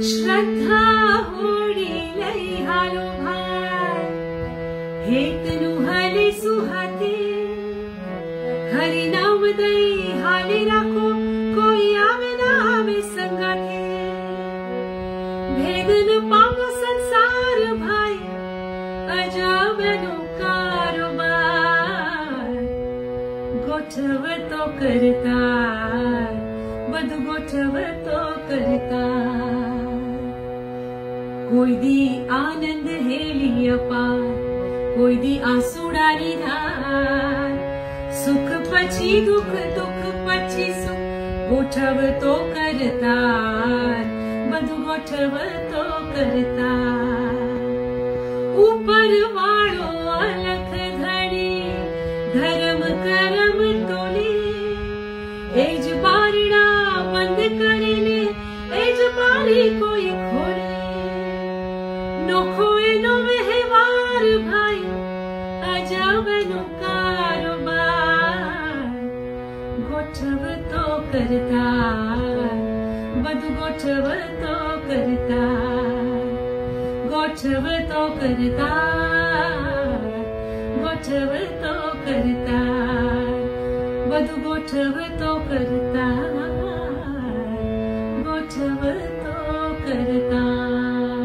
श्रद्धा होड़ी लई हालो भाई हेतनु हले सुहाते हरि नाम दई हाले राखो कोई आवे ना आवे संगाते भेदन पामो संसार भाई अजाबनो कारोबार गोठवतो करता બધું ગોઠવતો કરતા કોઈ દી આનંદ હેલી અપાર કોઈ દી આંસુડાની ધાર સુખ પછી દુઃખ દુઃખ પછી સુખ ગોઠવતો કરતા બધું ગોઠવતો કરતા ઉપર વાળો અલખ ધણી ધર્મ કરમ તોલે એજ બારણા બંધ કરીને એજ બારી કોઈ ખોલે નોખો એનો વ્યવહાર ભાઈ અજબનો કારોબાર ગોઠવતો કરતા બધું ગોઠવતો કરતા ગોઠવતો કરતા ગોઠવતો કરતા બધું ગોઠવતો કરતા ગોઠવતો કરતા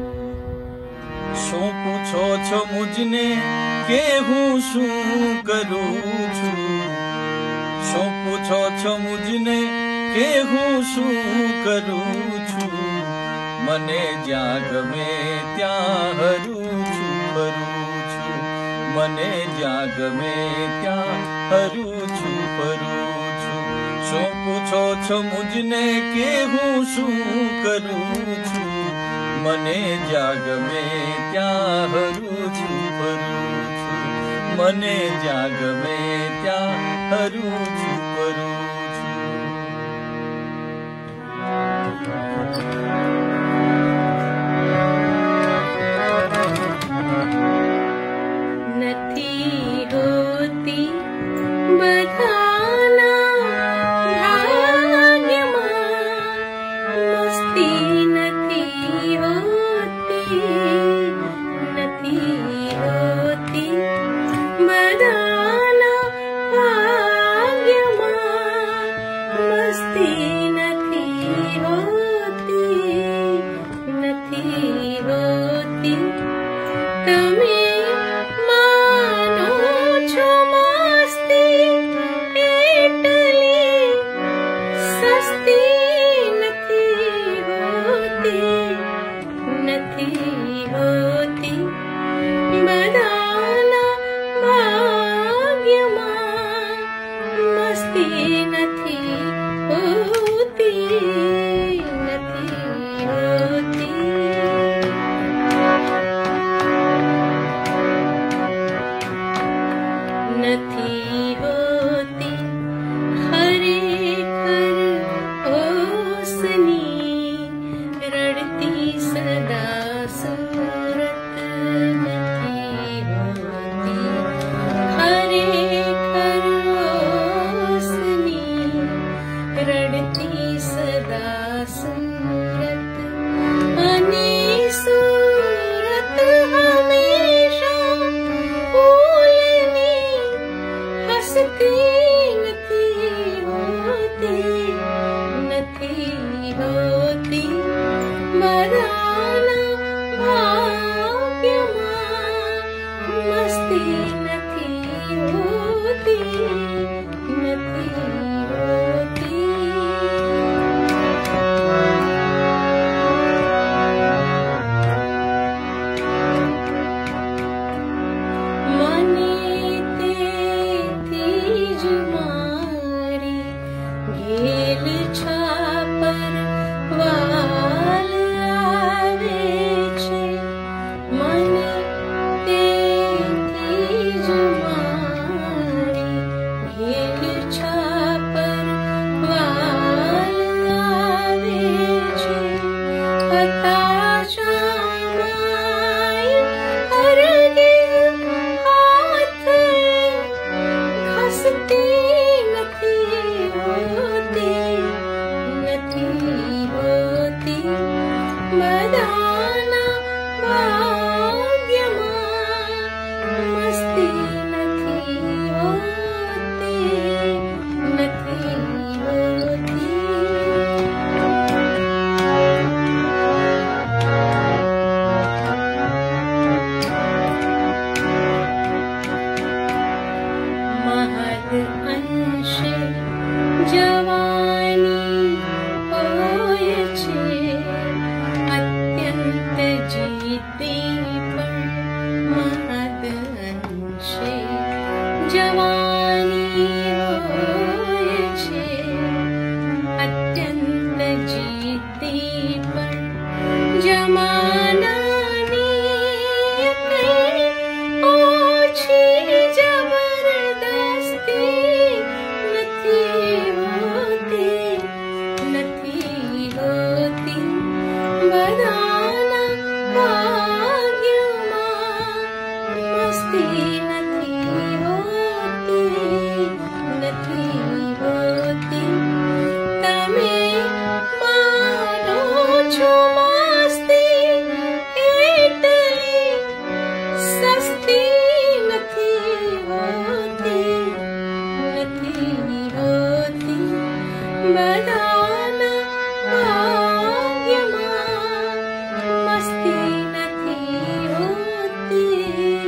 શું પૂછો છો મુજને કે હું શું કરું છું શું પૂછો છો મુજને કે હું શું કરું છું મને જ્યાં ગમે ત્યાં હરું છું ફરું છું મને જ્યાં ગમે ત્યાં હરું છું ફરું છું શું પૂછો છો મુજને કે હું શું કરું છું મને જ્યાં ગમે ત્યાં હરું છું ફરું છું મને જ્યાં ગમે ત્યાં હરું છું ફરું નથી હોતી બધાના ભાગ્યમાં મસ્તી નથી હોતી બધાના ભાગ્યમાં મસ્તી નથી હોતી તમે નથી હોતી ખરેખર ઓસની રડતી સદા સુરત નથી હોતી ખરેખર ઓસની રડતી સદા સુરત અને સુરત હંમેશા નથી હોતી બધાના ભાગ્યમાં મસ્તી નથી હોતી મને તેથી જ જવાની હોય છે અત્યંત જીતી પણ જમાનાની કંઈ ઓછી જબરદસ્તી નથી હોતી બધાના ભાગ્યમાં મસ્તી નથી હોતી તમે માનો છો મસ્તી એટલી સસ્તી નથી હોતી બધાના ભાગ્યમાં મસ્તી નથી હોતી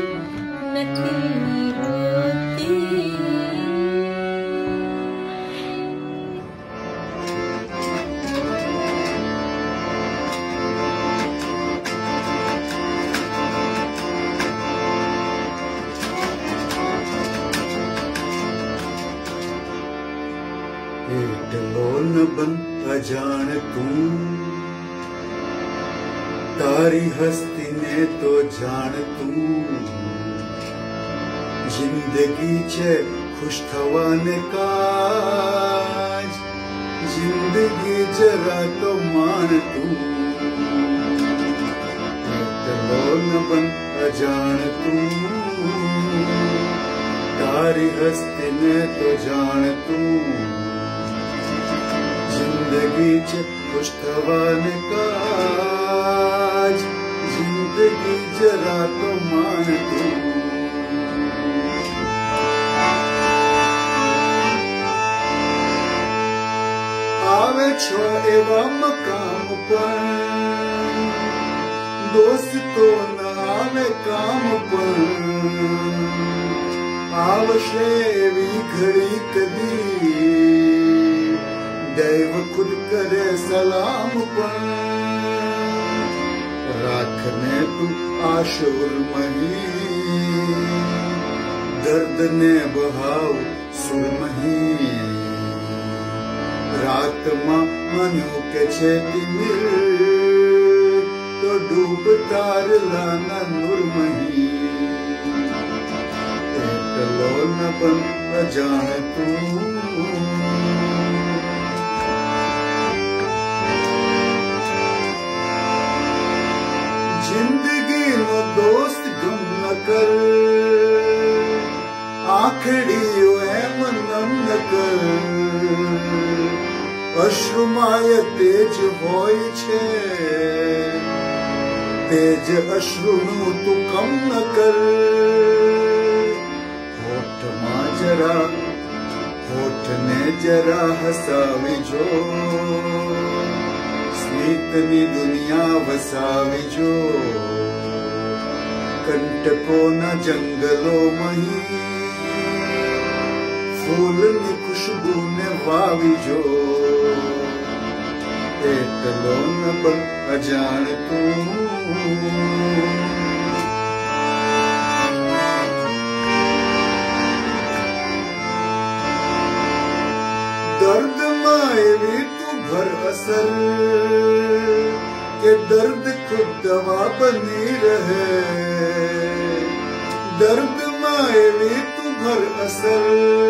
એટલો ન બન અજાણ તું તારી હસ્તીને તો જાણ તું જિંદગી છે ખુશ થવાને કાજ જિંદગી જરા તો માણ તું એટલો ન બન અજાણ તું તારી હસ્તીને તો જાણ તું जिंदगी च खुश थवाने काज जिंदगी जरा तो मान तू आवे छो एवा मकाम पर दोस्तो न आवे काम पर आवशे एवी घड़ी कदी दैव खुद करे सलाम पर राखने तू आशुर मही दर्द ने बहाव सुरमही रात में मनु के छेती मिल तो डूब तार लाना नुरमही एकलो न बन अजान तू जिंदगी नो दोस्त गम न कर आखड़ी एम नम न कर अश्रुमाय तेज होय छे तेज अश्रुनु तू कम न कर होठ मा जरा होठ ने जरा हसावी जो स्मितनी दुनिया वसावी जो कंटको न जंगलो मही फूलनी खुशबू ने वावी जो એટલો ન બન અજાણ તું દર્દમાં એવી તું ભર અસર કે દર્દ ખુદ દવા બની રહે દર્દમાં એવી તું ભર અસર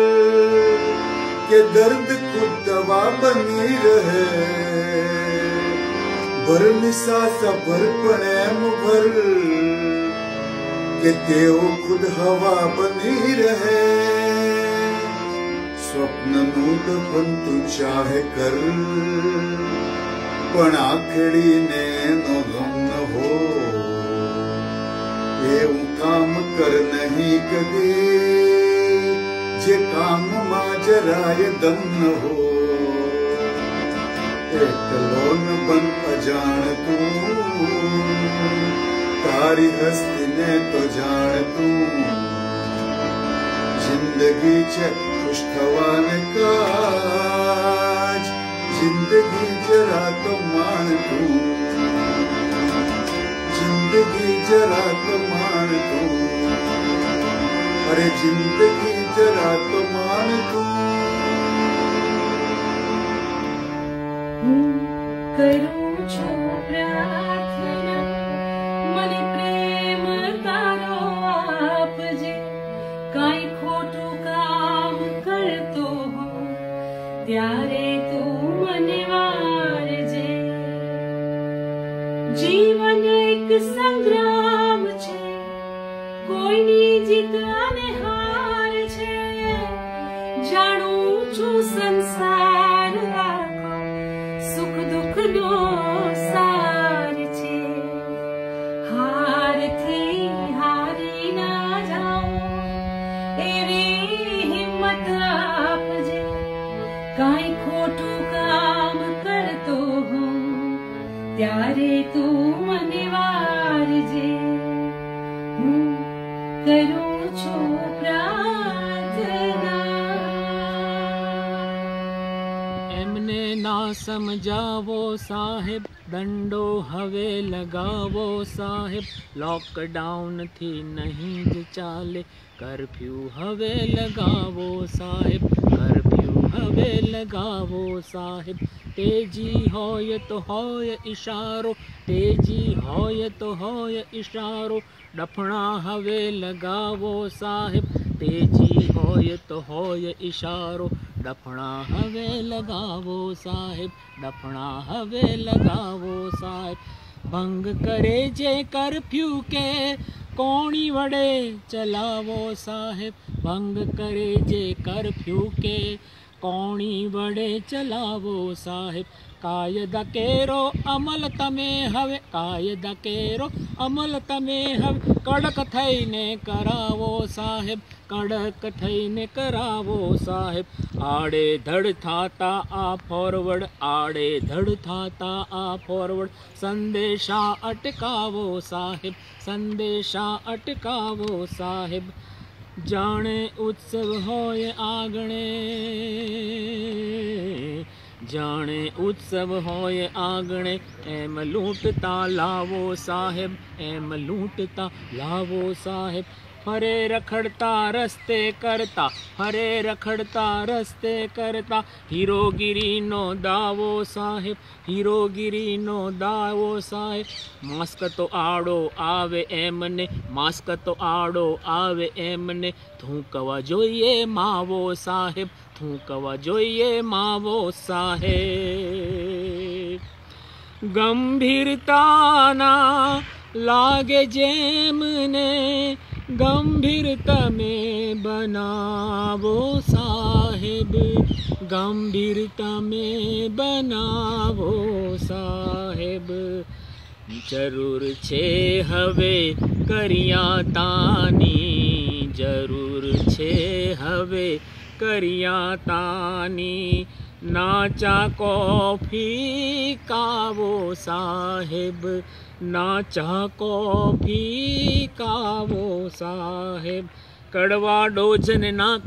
કે દર્દ ખુદ દવા બની રહે ભર નિસાસા ભર પણ એમ ભર કે તેઓ ખુદ હવા બની રહે સ્વપ્નનું દફન તું ચાહે કર પણ આખડીને નો ગમ ન હો એવું કામ કર નહીં કદી જે કામમાં જરાય દમ ન હો એકલો ન બન અજાણ તું તારી હસ્તીને તો જાણ તું જિંદગી છે ખુશ થવાને કાજ જિંદગી જરા તો માણ તું જિંદગી જરા તો માણ તું અરે જિંદગી જરા તો માન તું. હું કરું છું પ્રાર્થના, મને પ્રેમ તારો આપજે. કાંઈ ખોટું કામ કરતો હોઉં ત્યારે તું મને વારજે. જીવન એક સંગ્રામ છે, કોઈની જીત અને હાર છે. જાણું છું સંસાર આખો સુખ દુઃખનો સાર છે. હારથી હારી ના જાઉં એવી હિંમત આપજે. કાંઈ ખોટું કામ કરતો હોઉં ત્યારે તું મને વારજે. હું કરું છું પ્રાર્થના. એમને ના સમજાવો સાહેબ, દંડો હવે લગાવો સાહેબ. લોકડાઉનથી નહીં જ ચાલે, કરફ્યુ હવે લગાવો સાહેબ. કરફ્યુ હવે લગાવો સાહેબ. તેજી હોય તો હોય ઈશારો, તેજી હોય તો હોય ઈશારો. ડફણા હવે લગાવો સાહેબ, તેજી હોય તો હોય ઈશારો. ડફણા હવે લગાવો સાહેબ, ડફણા હવે લગાવો સાહેબ. ભંગ કરે જે કરફ્યુ કે કોણી વડે ચલાવો સાહેબ. ભંગ કરે જે કરફ્યુ કે કોણી વડે ચલાવો સાહેબ. કાયદા કેરો અમલ તમે હવે, કાયદા કેરો અમલ તમે હવે. કડક થઈને કરાવો સાહેબ, કડક થઈને કરાવો સાહેબ. આડે ધડ થાતા આ ફોરવર્ડ, આડે ધડ થાતા આ ફોરવર્ડ. સંદેશા અટકાવો સાહેબ, સંદેશા અટકાવો સાહેબ. જાણે ઉત્સવ હોય આંગણે, જાણે ઉત્સવ હોય આંગણે. એમ લૂંટતા લાવો સાહેબ, એમ લૂંટતા લાવો સાહેબ. ફરે રખડતા રસ્તે કરતા, ફરે રખડતા રસ્તે કરતા. હીરોગીરીનો દાવો સાહેબ, હીરોગીરીનો દાવો સાહેબ. માસ્ક તો આડો આવે એમને, માસ્ક તો આડો આવે એમને. થૂંકવા જોઈએ માવો સાહેબ, થૂંકવા જોઈએ માવો સાહેબ. ગંભીરતાના લાગે જેમને, ગંભીર તમે બનાવો સાહેબ. ગંભીર તમે બનાવો સાહેબ. જરૂર છે હવે કરિયાતાની, જરૂર છે હવે કરિયાતાની. ના ચા કોફી કાવો સાહેબ, ના ચા કોફી કાવો સાહેબ. કડવા ડોજને નાક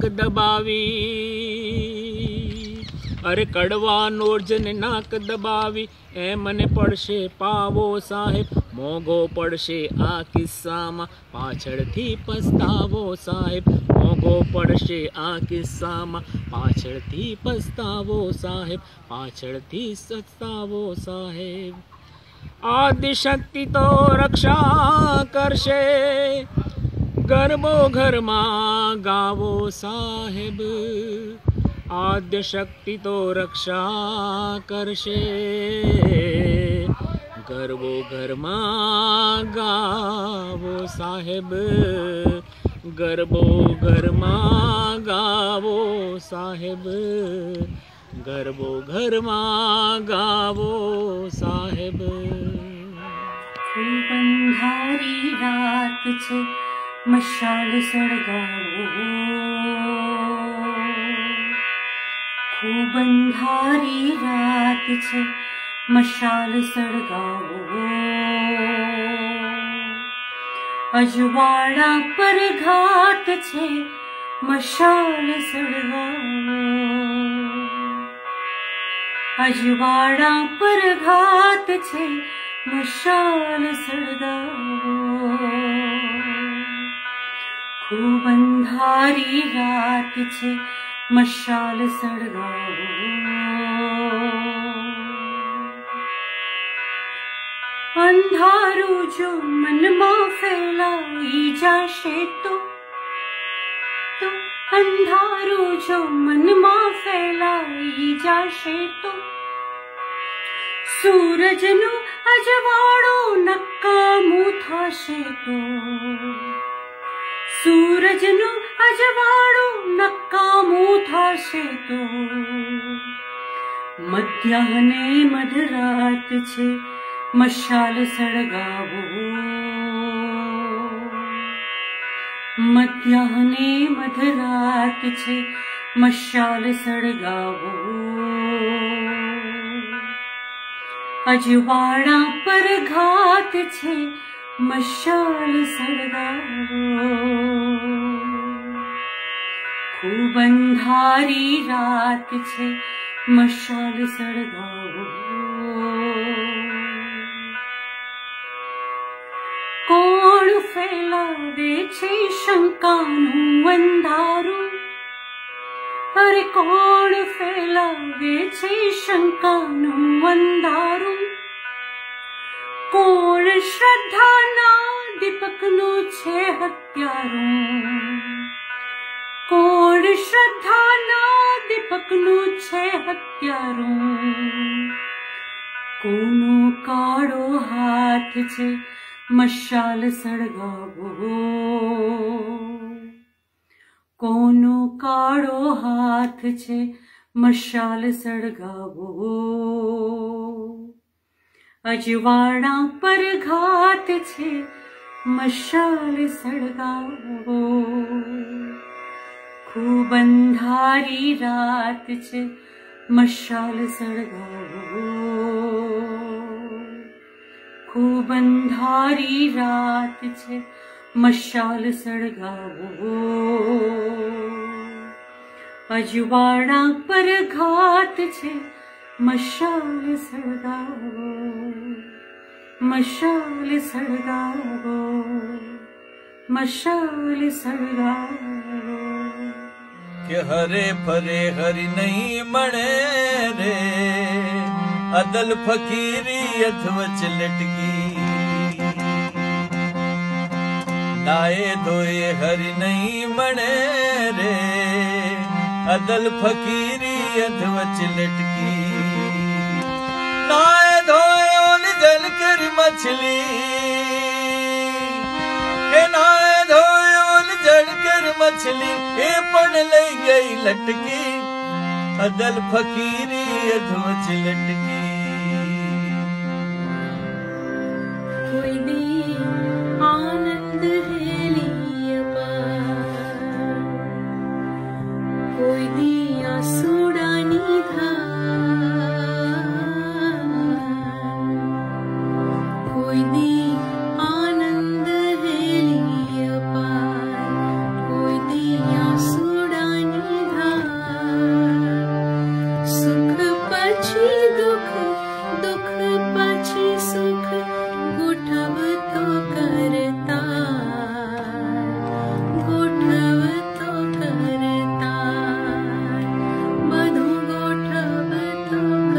દબાવી, અરે કડવા નોજને નાક દબાવી. એમને પડશે પાવો સાહેબ, મોંઘો પડશે આ કિસ્સામાં. પાછળથી પસ્તાવો સાહેબ, મોંઘો પડશે આ કિસ્સામાં. પાછળથી પસ્તાવો સાહેબ, પાછળથી પસ્તાવો સાહેબ. આદિશક્તિ તો રક્ષા કરશે, ગરબો ઘરમાં ગાવો સાહેબ. આદ્યશક્તિ તો રક્ષા કરશે, ગરબો ઘરમાં ગાવો સાહેબ. ગરબો ઘરમાં ગાવો સાહેબ, ગરબો ઘરમાં ગાવો સાહેબ. ખૂબ અંધારી રાત છે, મશાલ સળગાવો. ખૂબ અંધારી રાત છે, મશાલ સળગાવો. અજવાળા પર ઘાત છે, મશાલ સળગાવો. અજવાળા પર ઘાત છે, મશાલ સળગાવો. खूब अंधारी रात छे मशाल सળગાવો અંધારું જો મનમાં ફેલાઈ જાશે તો અંધારું જો મનમાં ફેલાઈ જાશે તો સૂરજનું અજવાળું નકામું થશે તો સૂરજનું અજવાળું નકામું થશે તો મધ્યાહને મધરાત છે મશાલ સળગાવો મધ્યાહને મધરાત છે મશાલ સળગાવો અજવાળા પર ઘાત છે મશાલ સળગાવો ખૂબ અંધારી રાત છે મશાલ સળગાવો કોણ ફેલાવે છે શંકાનું અંધારું અરે કોણ ફેલાવે છે શંકાનું અંધારું કોણ શ્રદ્ધાના દીપકનું છે હત્યારું કોણ શ્રદ્ધાના દીપકનું છે હત્યારું કોનો કાળો હાથ છે મશાલ સળગાવો કોનો કાળો હાથ છે મશાલ સળગાવો અજવાળા પર ઘાત છે મશાલ સળગાવો ખૂબ અંધારી રાત છે મશાલ સળગાવો ખૂબ અંધારી રાત છે મશાલ સળગાવો અજવાળા પર ઘાત છે મશાલ સળગાવો મશાલ સળગાવો મશાલ સળગાવો કે હરે ફરે હરી નહીં મળે રે અદલ ફકીરી અધવચ લટકી નાએ ધોએ હરી નહીં મળે રે અદલ ફકીરી અધવચ લટકી નાએ ધોએ ઓલ જલ કરી મછલી કે નાએ ધોએ ઓલ જલ કરી મછલી એ પણ લઈ ગઈ લટકી અદલ ફકીરી અધવચ લટકી કોઈ દી આનંદ હેલી કોઈ દી આસુડાની કોઈ દી આનંદ હેલી કોઈ દી આસુડાની સુખ પછી દુઃખ દુઃખ પછી સુખ ગોઠવતો કરતા બધું ગોઠવતો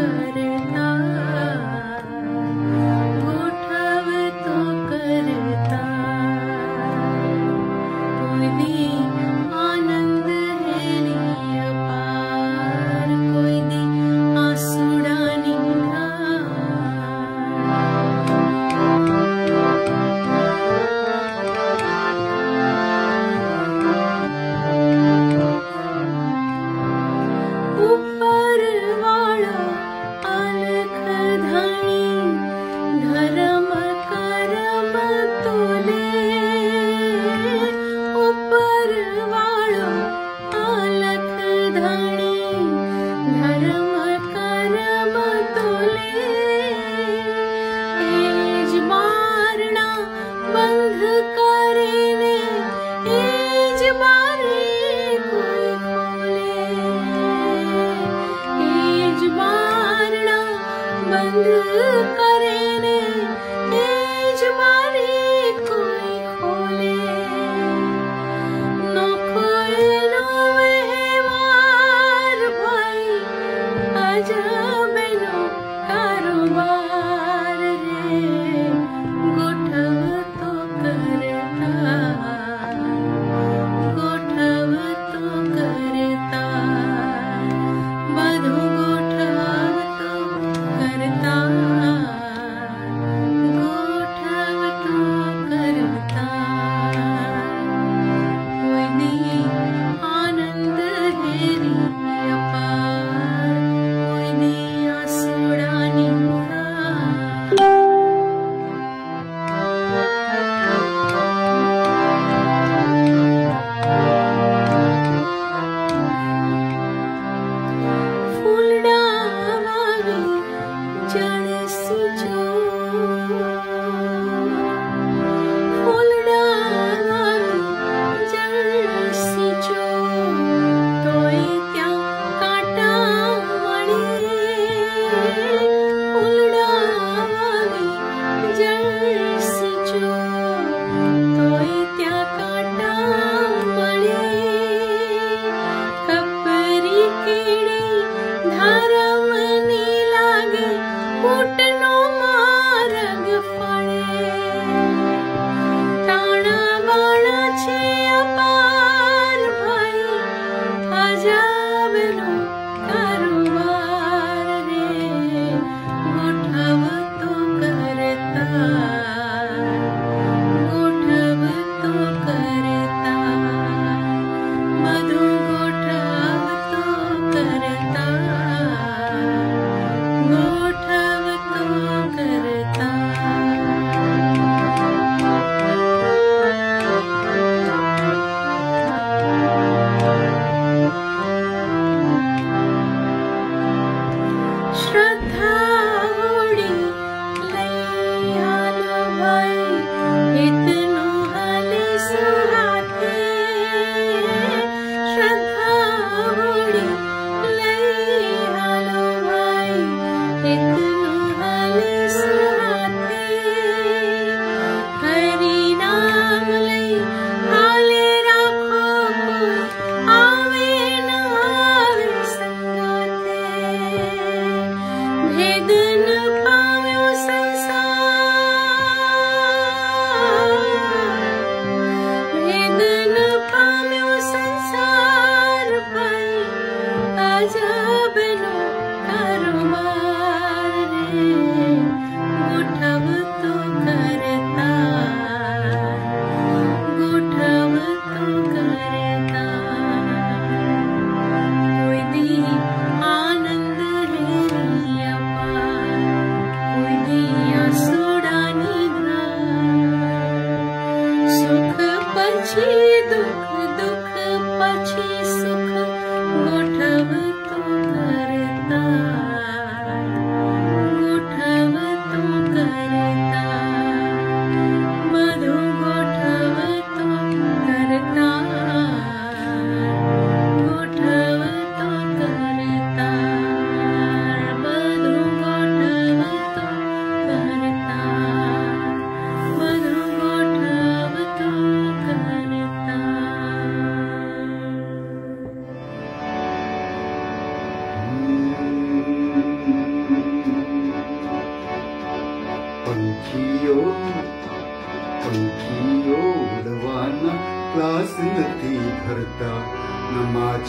કરતા કોઈ દી આનંદ હેલી અપાર કોઈ દી આસુડાની ઉપર વાળો અલખ ધણી ધર્મ કરમ તોલે ઉપર વાળો અલખ ધણી ધર્મ કરમ તોલે એજ બારણા બંધ કરીને એજ બારે કોઈ ખોલે એજ બારણા બંધ કરીને એજ બારે કોઈ ખોલે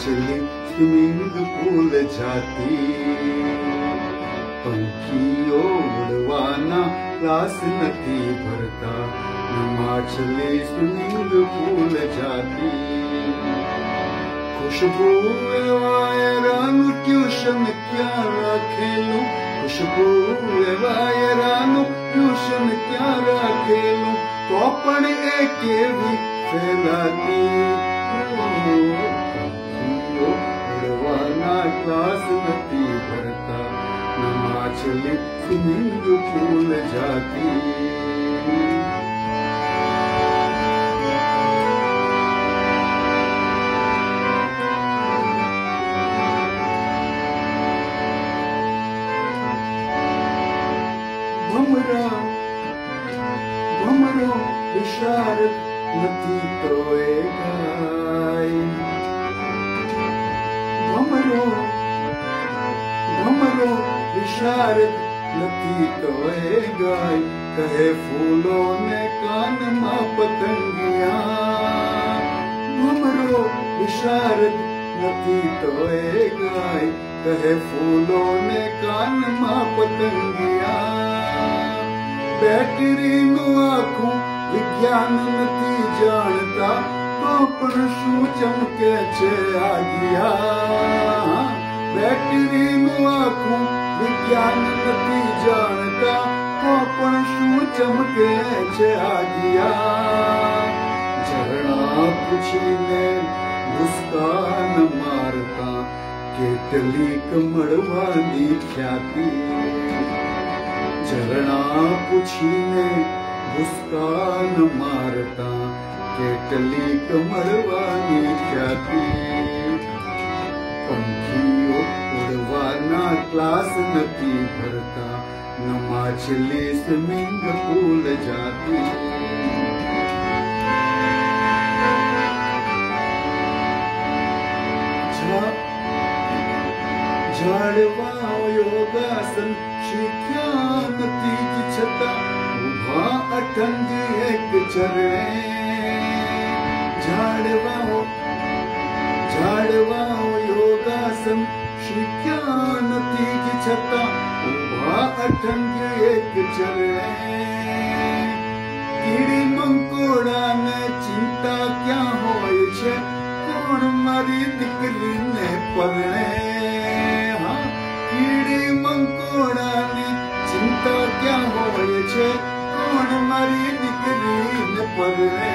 माछली स्विमिंग पूल जाती, पंखीओ उड़वाना क्लास नथी भरता, न माछली स्विमिंग पूल जाती। खुशबू वायरानु ट्यूशन क्या रखेलू, खुशबू वायरानु ट्यूशन क्या रखेलू, तो पण एके भी फैलाती। उड़वाना क्लास नथी भरता, न माछली स्विमिंग पूल जाती। भमरो विशारद नथी तोएगाई, भमरो विशारद नथी तोएगाई, कहे फूलों ने कान मां पतंगिया। भमरो विशारद नथी तोएगाई, कहे फूलों ने कान मां पतंगिया। बैटरी नु आखूं विज्ञान नथी जानता, तो पण शू चमके छे आगिया। बैटरी नु आखूं विज्ञान नथी जानता, तो पण शू चमके छे आगिया। झरना पूछीने मुस्कान मारता, केटली कमळवानी ख्याति। झरना पूछीने मुस्कान मारता, केटली कमळवानी ख्याति। पंखीओ उड़वाना क्लास नथी भरता, न माछली स्विमिंग पूल जाती। झाड़वा योगासन शिख्या नथी छता, उभा अठंग एक चरणे। झाड़वा योगासन शिख्या नथी छता, उभा अठंग एक चरणे। कीड़ी मंकोड़ा ने चिंता क्या होय छे, कोण मारी दीकरी ने परणे। कीड़ी मंकोड़ा ने चिंता क्या होय छे, कोण मारी दीकरी ने परणे।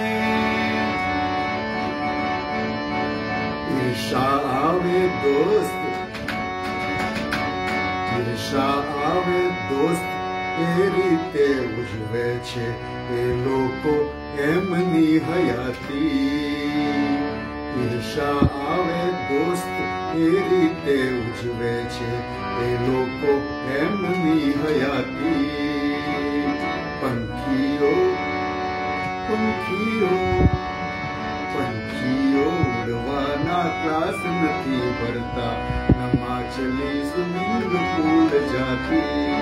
ईर्षा आवे दोस्त, ईर्षा आवे दोस्त, ए रीते उजवे छे ए लोको एमनी हयाती। ईर्षा आवे दोस्त ए रीते उजवे छे ए लोको एमनी हयाती। पंखीओ उड़वाना क्लास नथी भरता, न माछली स्विमिंग पूल जाती।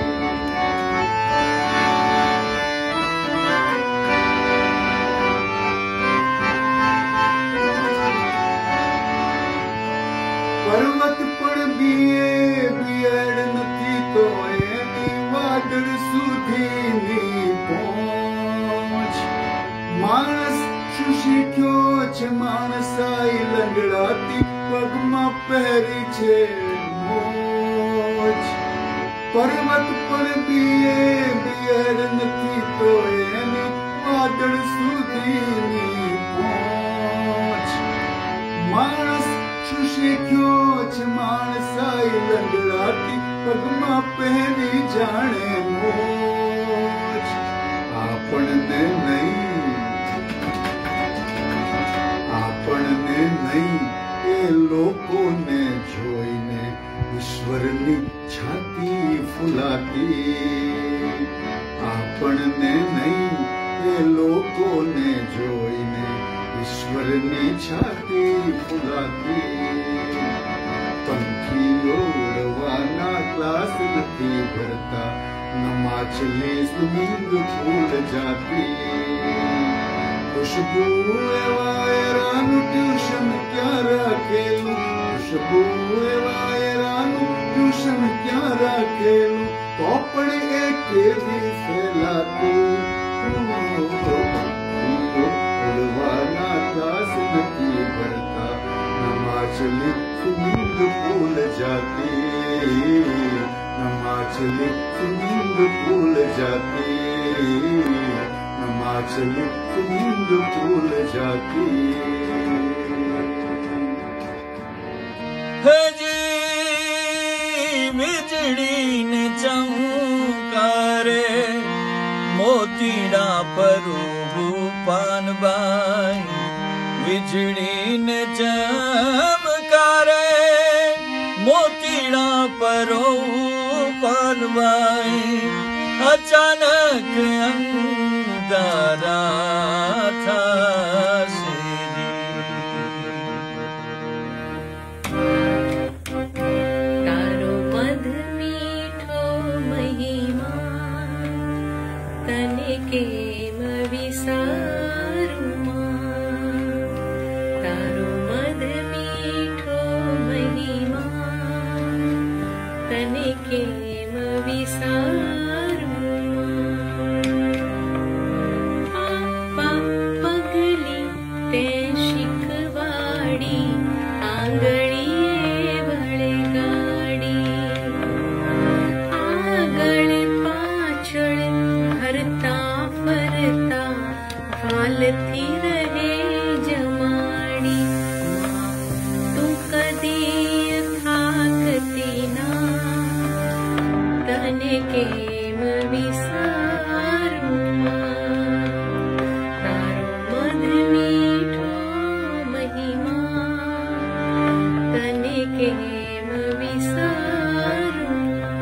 पर्वत पर बीएड नथी तो एनी वादळ सुधीनी पહોંચ। मानस શું શીખ્યો છે માણસાઈ લંગડાતી, પગમાં પહેરી છે મોજ। પર્વત પર બીએડ નથી તો એની વાદળ સુધીની પહોંચ। માણસ શું શીખ્યો છે માણસાઈ લંગડાતી, પગમાં પહેરી જાણે મોજ। આપણને નહીં એ લોકોને જોઈને ઈશ્વરની છાતી ફૂલાતી। આપણને નહીં એ લોકોને જોઈને ઈશ્વરની છાતી ફૂલાતી। પંખીઓ ઉડવાના ક્લાસ નથી ભરતા, ન માછલી સ્વિમિંગ પૂલ જાતી। खुशबू वायरानु ट्यूशन क्या रखेलू, खुशबू वायरानु ट्यूशन क्या रखेलू, पोपड़े के भी फैलातू उड़वाना दास नकी भरता, नमाचली नींद भूल जाती, नमाचली नींद भूल जाती, नमाचली नींद भूल जाती। जी बिजड़ी ने चमकारे मोतीड़ा परू पान बाई, बिजड़ी ने चमकारे मोतीड़ा परो पान बाई, अचानक अंगारा था तारो मध मीठो महिमा तने केम विसारुमा, तारो मध मीठो महिमा तने केम विसारुमा। आपा पगली ते शिखवाड़ी आंगळीए वळगाड़ी, આગળ પાછળ ફરતા ફરતા હાલતી રહે જમાડી, તું કદી થાકતી ના તને કેમ વિસારું, તારો મધ મીઠો મહિમા તને કેમ વિસારું।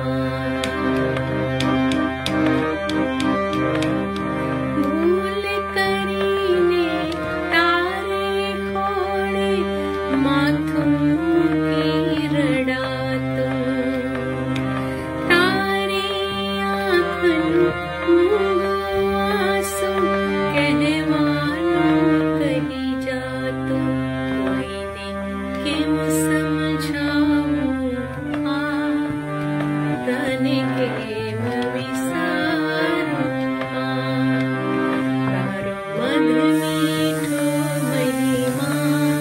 ભૂલ કરીને તારે ખોળે માથું મૂકી રડાતું, તારી આંખનું ઊંઘું આંસુ કહેવાનું કહી જાતું, કોઈને કેમ સમજાવું તને કેમ વિસારું, તારો મધ મીઠો મહિમા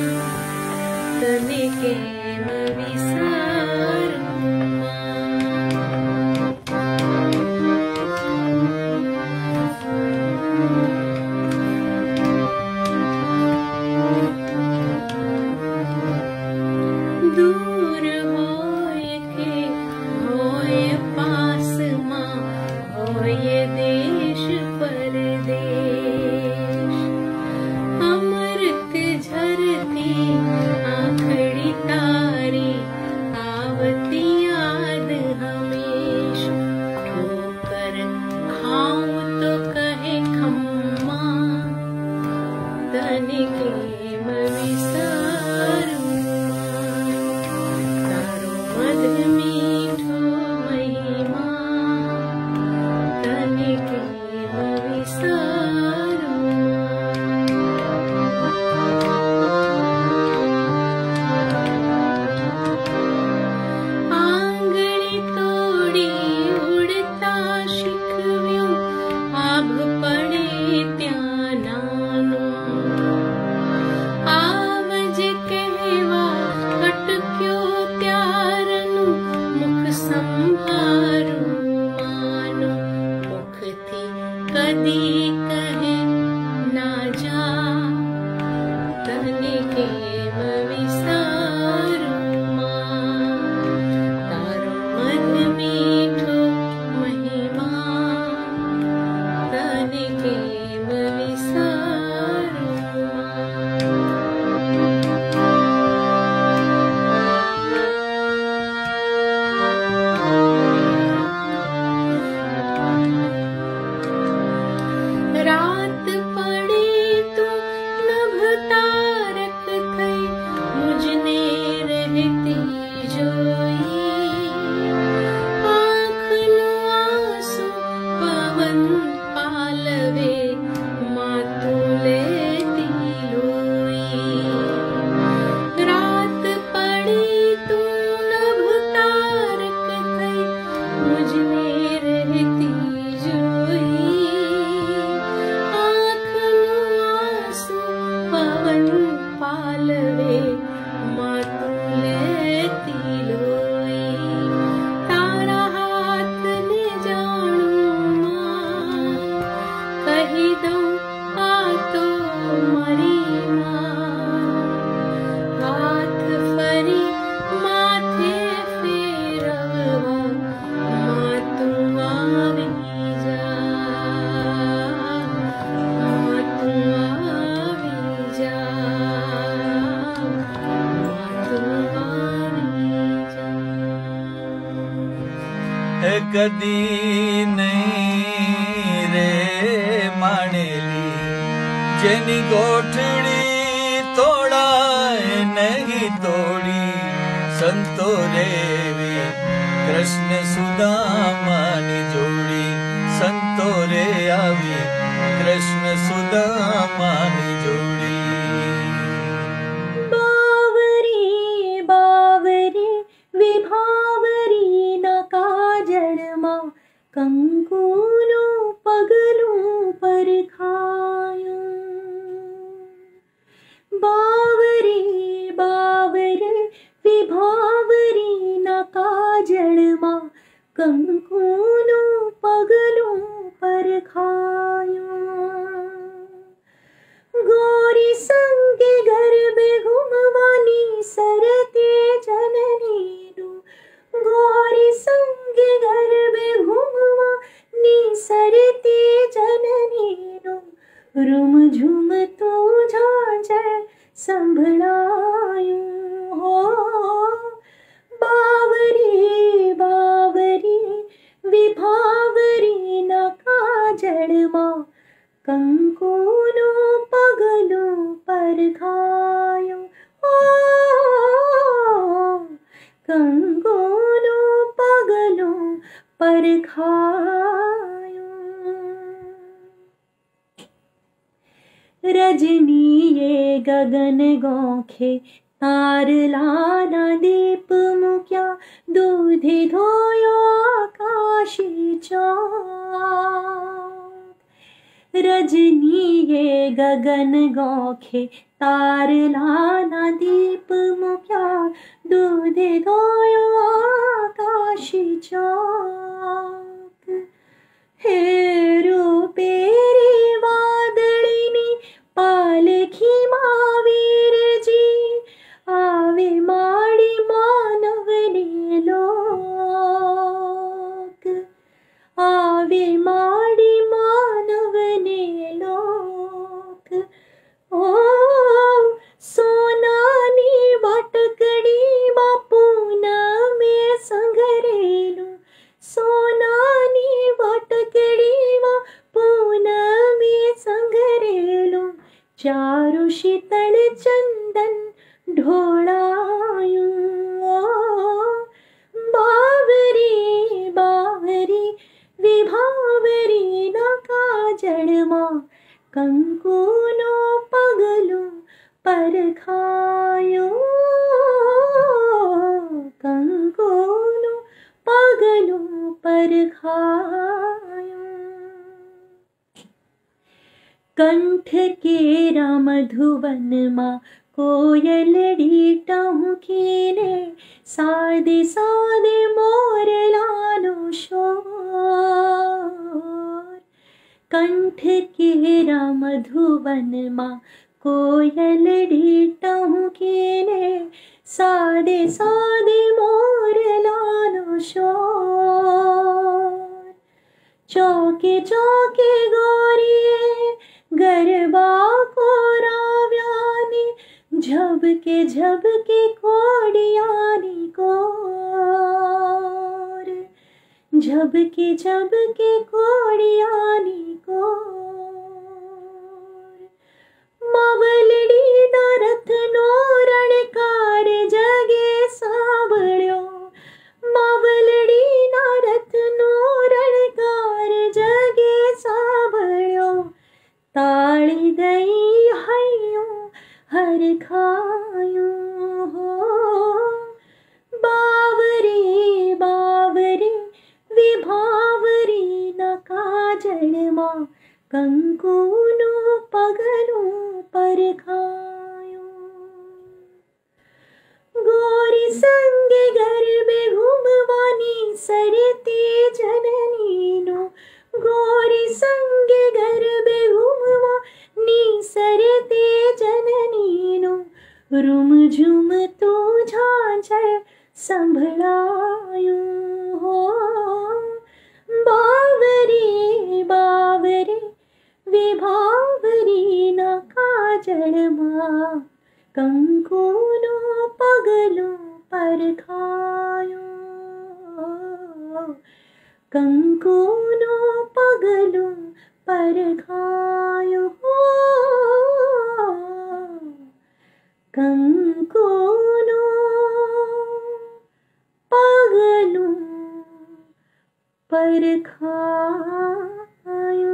તને કેમ વિસારું। दूर होय के होय पासमा होय देश परदेश, अमृत झरती आखड़ी तारी है कदी नहीं रे मानेली जेनी गोठड़ी तोड़ा नहीं तोड़ी संतो रेवे कृष्ण सुदामानी जोड़ी संतो रे आवी कृष्ण सुदामानी जोड़ी बावरी बावरी विभावरी न काजळमा कंकुनु पगलू पर खायो बावरी बावरी विभावरी न काजळमा कंकुनु पगलू पर खायो गोरी संगे गरबे घुमवानी सरते जननीनु गोरी संगे गरबे घुमवानी सरते जननीनु रूम झूम तो झांझर संभळायो हो बावरी बावरी विभावरी न काजळमा कंकुनु पगलू पर खायो कंकुनु पगलू पर खायो रजनी ये गगन गोखे तार लाना दीप मुक्या दूधे धोयो आकाशी चौक रजनी ये गगन गोखे तार लाना दीप मुक्या दूधे धोयो आकाशी चौक हे रूपेरी वादळीनी पालखी महावीरजी आवे माडी मानवने लोक आवे माडी मानवने लोक ओ सोनानी वाटकडी बापून में संघरेलो सोनानी वाटकडी बापून में संघरेलो चारु शीतल चंदन ढोळायो बावरी बावरी विभावरी न काजळमा कंकुनु पगलू पर खायो कंकुनु पगलू पर खायो कंठ केरा मधुवन मा कोयलड़ी टहुकीने सादे सादे मोर लानो शोर कंठ केरा मधुवन मा कोयलड़ी टहुकीने सादे सादे मोर लानो शोर चौके चौके गोरिये गरबा को राव्यानी झबके कोडियानी कोर झबके कोडियानी कोर मावलडी नरथ नो रणकार जगे सांभळ्यो मावलडी नरथ नो रणकार जगे सांभळ्यो ताळी दई हयो हर खायो हो बावरी बावरी विभावरी न काजळमा कंकुनु पगलू पर खायो गोरी संगे गरबे घुमवानी सरते जननीनो गोरी संगे गरबे घुमवानी सरते जननीनो रूम झूम तो झांझर संभळायो हो बावरी बावरी विभावरी न काजळमा कंकुनु पगलू पर खायो કંકુનો પગલું પરઘાયો કંકુનો પગલું પરઘાયો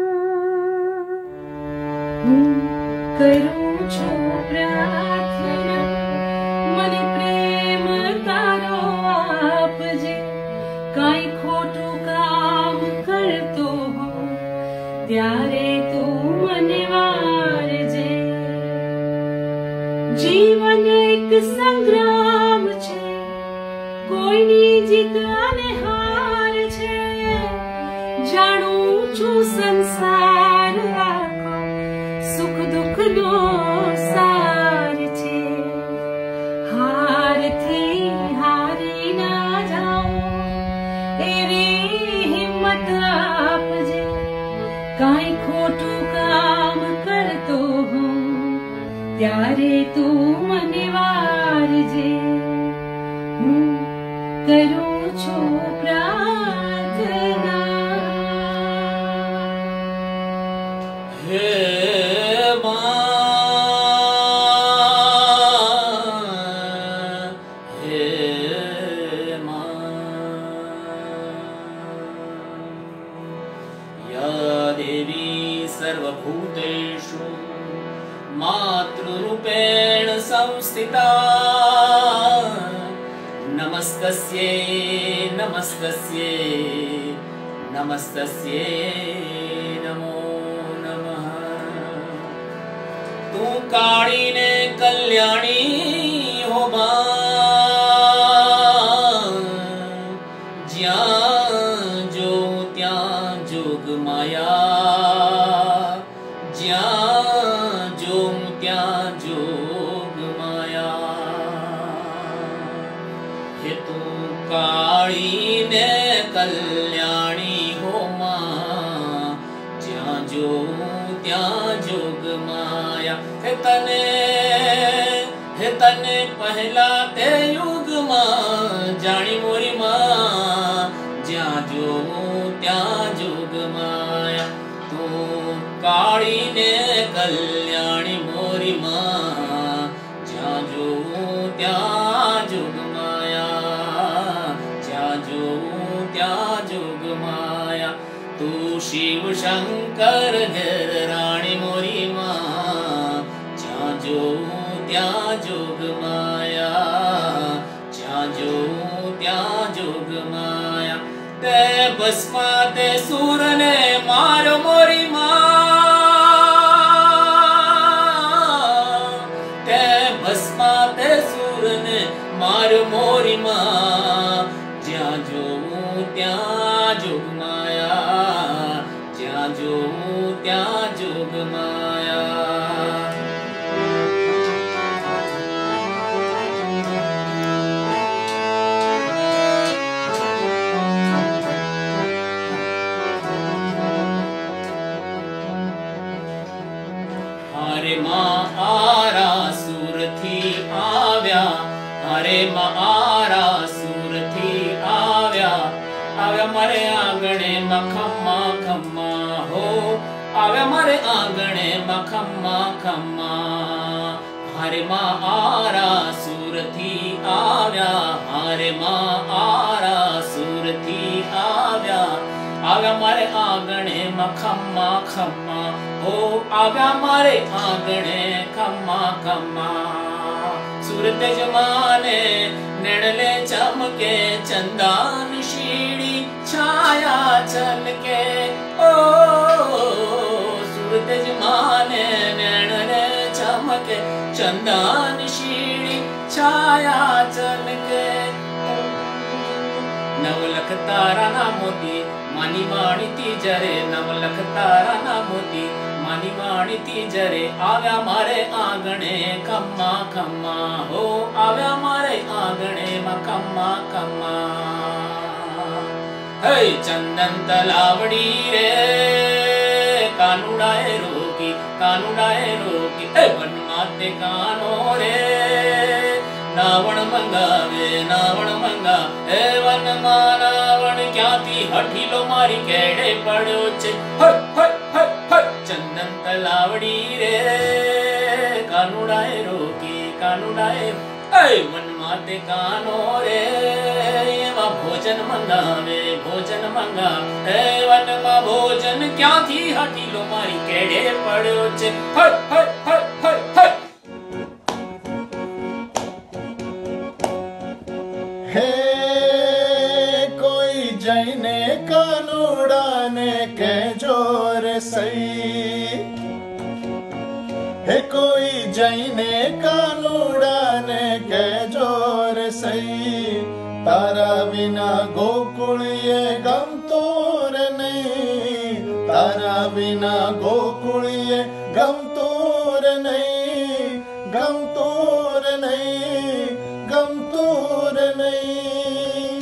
હું કરું છું પ્રાર્થના મને પ્રેમ તારો આપજે કાંઈ ખોટું કામ કરતો હો ત્યારે તું મને વારજે જીવન એક સંગ્રામ છે કોઈની જીત અને હાર છે જાણું છું સંસાર આખો સુખ દુઃખનો સાર છે હારથી હારી ના જાઉં એવી હિંમત આપજે કાંઈ ખોટું કામ કરતો હું ત્યારે તું મને વારજે હું કરું છું પ્રાર્થના હે सर्वभूतेषु मातृरूपेण संस्थिता नमस्तस्यै नमस्तस्यै नमस्तस्यै नमो नमः तू काળી ने कल्याणी हो જ્યાં જો ત્યાં જોગ માયા જ્યાં જો ત્યાં જોગ માયા હે તું કાળી ને કલ્યાણી હો માં જ્યાં જો ત્યાં જોગ માયા હે તને પહેલા તે યુગમાં જાણી મોરી માં જ્યાં જો ત્યાં જોગ માયા તું કાળી ને કલ્યાણી મોરી માં જ્યાં જો ત્યાં જોગ માયા જ્યાં જો ત્યાં જોગ માયા તું શિવ શંકર ઘેર રાણી મોરી માં જ્યાં જો ત્યાં જોગ માયા જ્યાં જો ત્યાં જોગ માયા તે ભસ્મા તે સૂર ને મારો મોરી માં તે ભસ્મા તે સૂર ને મારો મોરી માં જ્યાં જો ત્યાં જોગ માયા જ્યાં જો ત્યાં જોગ માયા हरे माँ आरा सुर थी आव्या हरे माँ आरा सुर थी आव्या आव्या मारे आंगणे में खम्मा खम्मा हो आव्या मारे आंगणे में खम्मा खम्मा हरे माँ आरा सुर थी आव्या हरे माँ आरा सुर थी आव्या आव्या मारे आंगणे में खम्मा खम्मा हो आव्या मारे आंगणे खम्मा खम्मा सूरत जमाने नेड़ले चमके चंदान शीड़ी छाया चलके ओ सूरत जमाने नेड़ले चमके चंदान शीड़ी छाया चलके नवलख तारा ना मोती मानी माणीती जरे नवलख तारा ना मोती मानी माणीती जरे आव्या मारे आंगणे खम्मा खम्मा हो आव्या मारे आंगणे में खम्मा खम्मा हे चंदन तलावड़ी रे कानुड़ाए रोकी ए वन माते कानो रे નાવણ મંગાવે નાવણ મંગા હે વનમાં નાવણ ક્યાંથી હઠીલો મારી કેડે પડ્યો છે હય હય હય હય ચંદન તલાવડી રે કાનુડાએ રોકી કાનુડાએ એ વનમાં તે કાનો રે એમાં ભોજન મંગાવે ભોજન મંગા હે વનમાં ભોજન ક્યાંથી હઠીલો મારી કેડે પડ્યો છે હય હય હય હય હય હે કોઈ જઈને કાનુડાને કહેજો રે સઈ હે કોઈ જઈને કાનુડાને કહેજો રે સઈ તારા વિના ગોકુળીએ ગમતો રે નહીં તારા વિના ગોકુળીએ ગમતો રે નહીં ગમતો રે નહીં ગમતો રે નહીં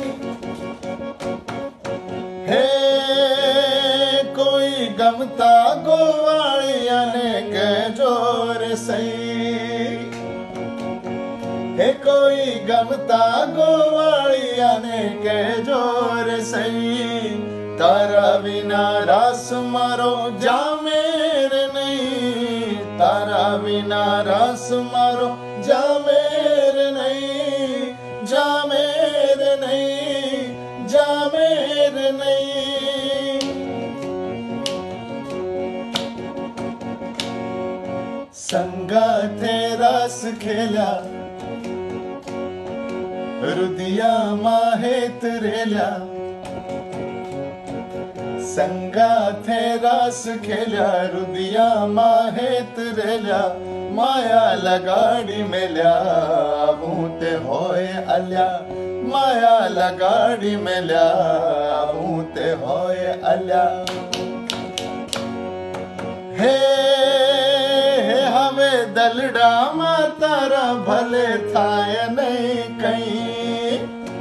હે કોઈ ગમતા ગોવાળિયાને કહેજો રે સઈ હે કોઈ ગમતા ગોવાળિયાને કહેજો રે સઈ તારા વિના રાસ મારો જામે રે નહીં તારા વિના રાસ મારો જામે રે નહીં જામે રે નહીં જામે રે નહીં સંગાથે રાસ ખેલ્યા રુદિયામાં હેત રેલ્યા સંગાથે રાસ ખેલ્યા રુદિયામાં હેત રેલ્યા માયા લગાડી મેલ્યા આવું તે હોય અલ્યા માયા લગાડી મેલ્યા આવું તે હોય અલ્યા હે હવે દલડામાં તારા ભલે થાય નહીં કઈ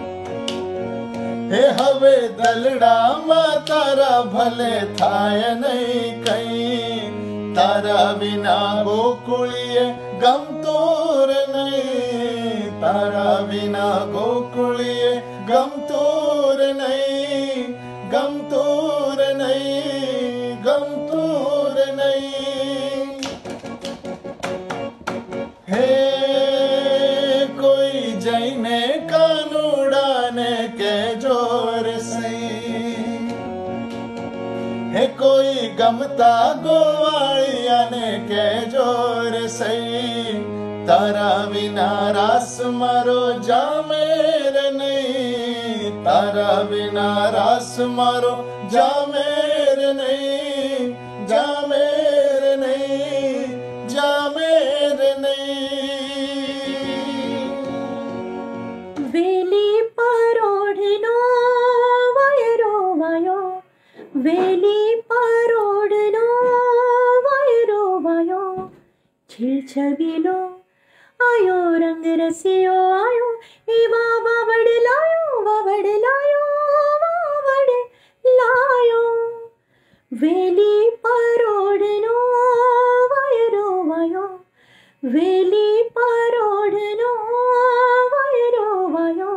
હે હવે દલડામાં તારા ભલે થાય નહીં કઈ તારા વિના ગોકુળીએ ગમતો રે નહીં તારા વિના ગોકુળીએ ગમતો રે નહીં ગમતો રે નહીં ગમતો રે નહીં હે કોઈ જઈને કાનુડાને કહેજો રે સઈ હે કોઈ ગમતા ગોવાળિયાને કહેજો રે સઈ તારા વિના રાસ મારો જામે રે નહીં તારા વિના રાસ મારો જામે રે નહીં જામે રે નહીં જામે રે નહીં વેલી પરોઢનો વાયરો વાયો વેલી પરોઢનો વાયરો વાયો છીલછબીલો આયો રંગ રસિયો આયો એવા વાવડ લાયો વાવડ લાયો વેલી પરોઢનો વાયરો વાયો વેલી પરોઢનો વાયરો વાયો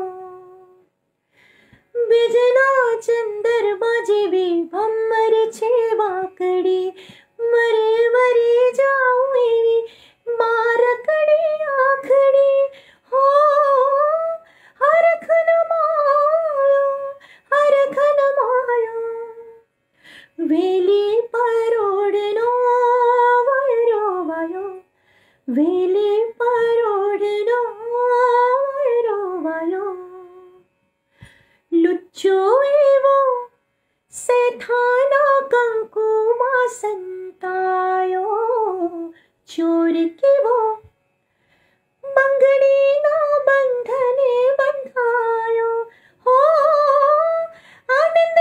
બીજના ચંદરમા જેવી ભમર છે વાકડી મરે મરે જાઉં એવી મારકડી આખડી હો હરખન માયો વેલી પરોઢનો વાયરો વાયો વેલી પરોઢનો વાયરો વાયો લુચ્ચો એવો સેઠાના કંકુમાં સંતાયો ચોર કેવો બંગડીના બંધને બંધાયો હો આનંદ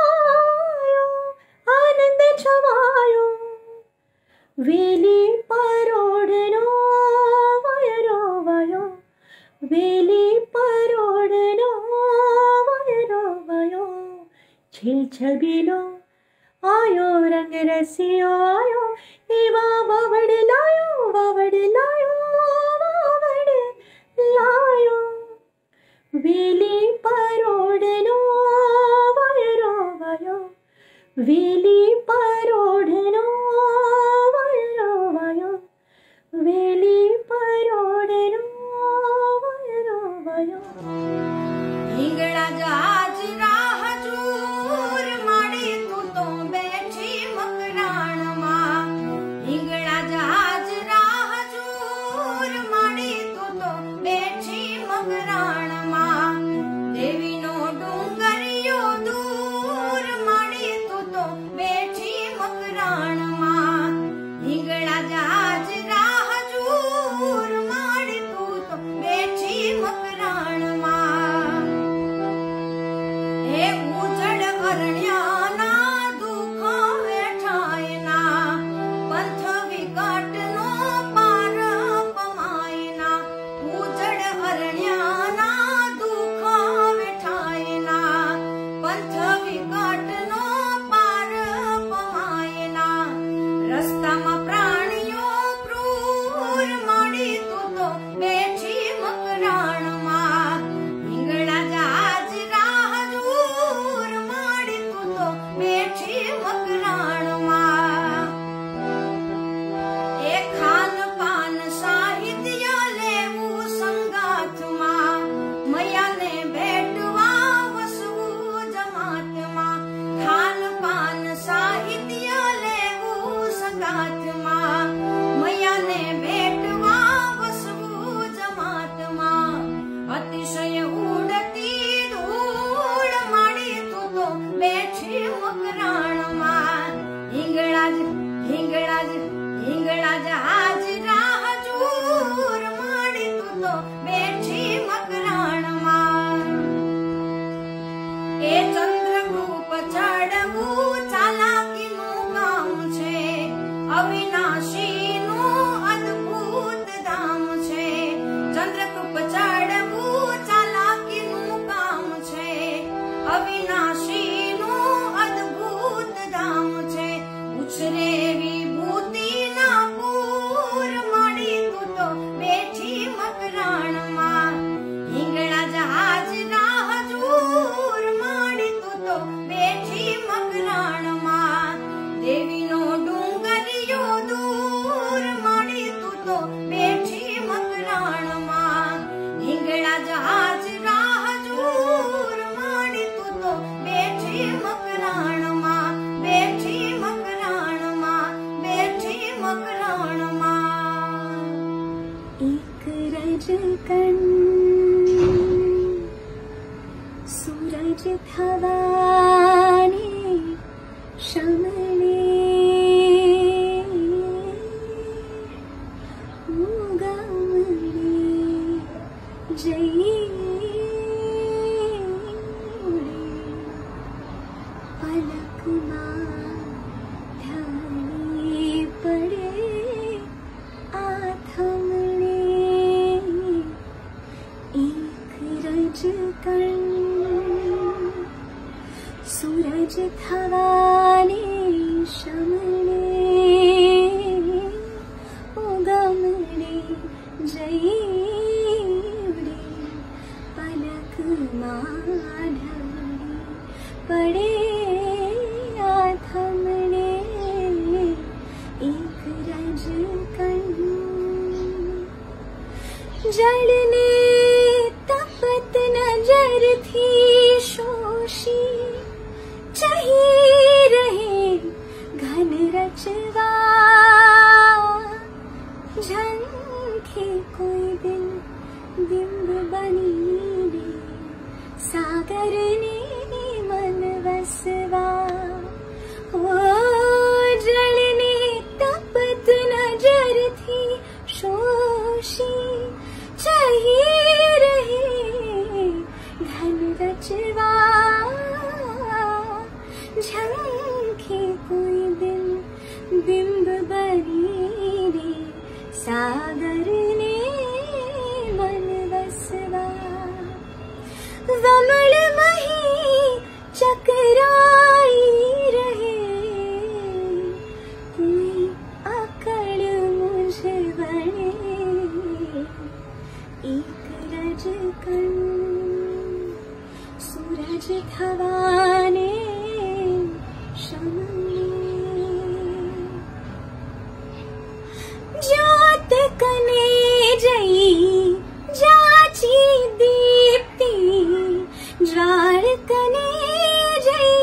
છવાયો વેલી પરોઢનો વાયરો વાયો વેલી પરોઢનો વાયરો વાયો છીલછબીલો આયો રંગ રસિયો આયો એવા વાવડ લાયો लायो वेली परोडनो वयरो वयो वेली परोडनो वयरो वयो वेली परोडनो वयरो वयो हिंगड़ा जहाज राह चूर माड़ी तू तो बैठी मकराण मां हिंगड़ा जहाज राह चूर माड़ी तू तो बैठी मकराण मां देवी नो डूंगरियो दूर माड़ी तू तो बैठी मकराण मां हिंगड़ा जहाज राह चूर माड़ी तू तो बैठी मकराण मां हे उजड़ अरण्याना दुखा वेठायना पंथ विकटनो पार पमायना उजड़ अरण्याना दुखा वेठायना पंथ विकटनो पार पमायना रस्ताમાં પ્રાણીઓ ક્રૂર માડી તું તો બેઠી મકરાણમાં હિંગળા જહાજ રાહ દૂર માડી તું તો બેઠી મકરાણમાં એ ખાન પાન સાહિત્ય લેવું સંગાથમાં મયાને ભેટવા વસવું જમાતમાં ખાન પાન સાહિત્ય લેવું સંગાથમાં મયાને ભેટવા વસવું જમાતમાં અતિશય ઉડતી ધૂળ માડી તું તો બેઠી મકરાણમાં હિંગળા જહાજ રાહ ચૂર માડી તું તો બેઠી મકરાણમાં એ ચંદ્રગુપ ચડવું ચાલાકીનું કામ છે અવિનાશીનું અદ્ભુત ધામ છે ચંદ્રગુપ ચડવું ચાલાકીનું કામ છે અવિનાશીનું અદ્ભુત ધામ છે ઉછરે વિભૂતિના પૂર માડી તું તો બેઠી મકરાણમાં હિંગળા જહાજ રાહ ચૂર માડી તું તો બેઠી મકરાણમાં દેવીનો ડુંગરિયો દૂર માડી તું તો બેઠી મકરાણમાં હિંગળા જહાજ રાહ ચૂર માડી તું તો બેઠી મકરાણમાં બેઠી મકરાણમાં બેઠી મકરાણમાં એક રજકણ સૂરજ થવાને શમલે ઉગમડે જઈ પલકમાં ઢળી પડે આથમણે એક રજકણ સૂરજ થવાને શમલે ઉગમડે જઈ ઉડે પલકમાં ઢળી પડે આથમણે એક રજકણ જળને તપત નજરથી શોષી ચહી રહે ઘન રચવા ઝંખે કોઈ દિન બિંબ બનીને સાગરને મન વસવા ઓ જળને તપત નજરથી શોષી ચહી રહે ઘન રચવા ઝંખે કોઈ દિન બિંબ બનીને સાગરને મન વસવા વમળ મહી ચકરાઈ રહે કોઈ આકળ મુझ બને એક सूरज थवाने शमने ज्योत कने जई जाची दीप्ति ज्वार कने जई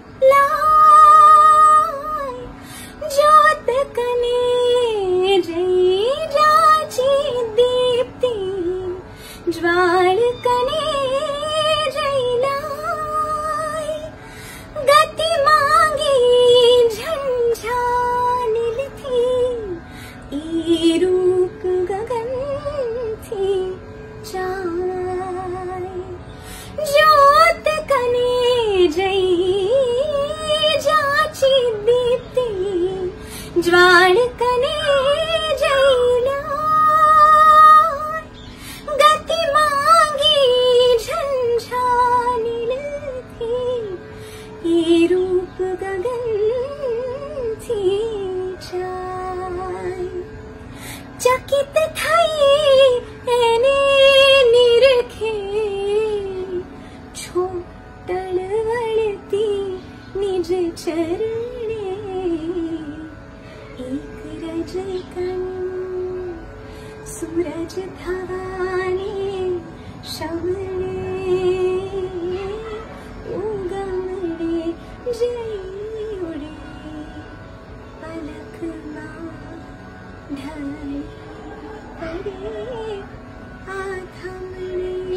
लाय ज्योत कने जई जाची दीप्ति ज्वार कने जई लाय गति मांगी झंझानिल थी ई रूप गगन थी चाय ज्योत कने जई जाची दीप्ति ज्वार कने जई लाय गति मांगी झंझानिल थी ई रूप गगन थी चाय चकित थई एने निरखे छोटल वळती निज चरणे एक रजकन सूरज थवाने शमने उगमने जई उड़े पलक मां ढल पड़े आथमने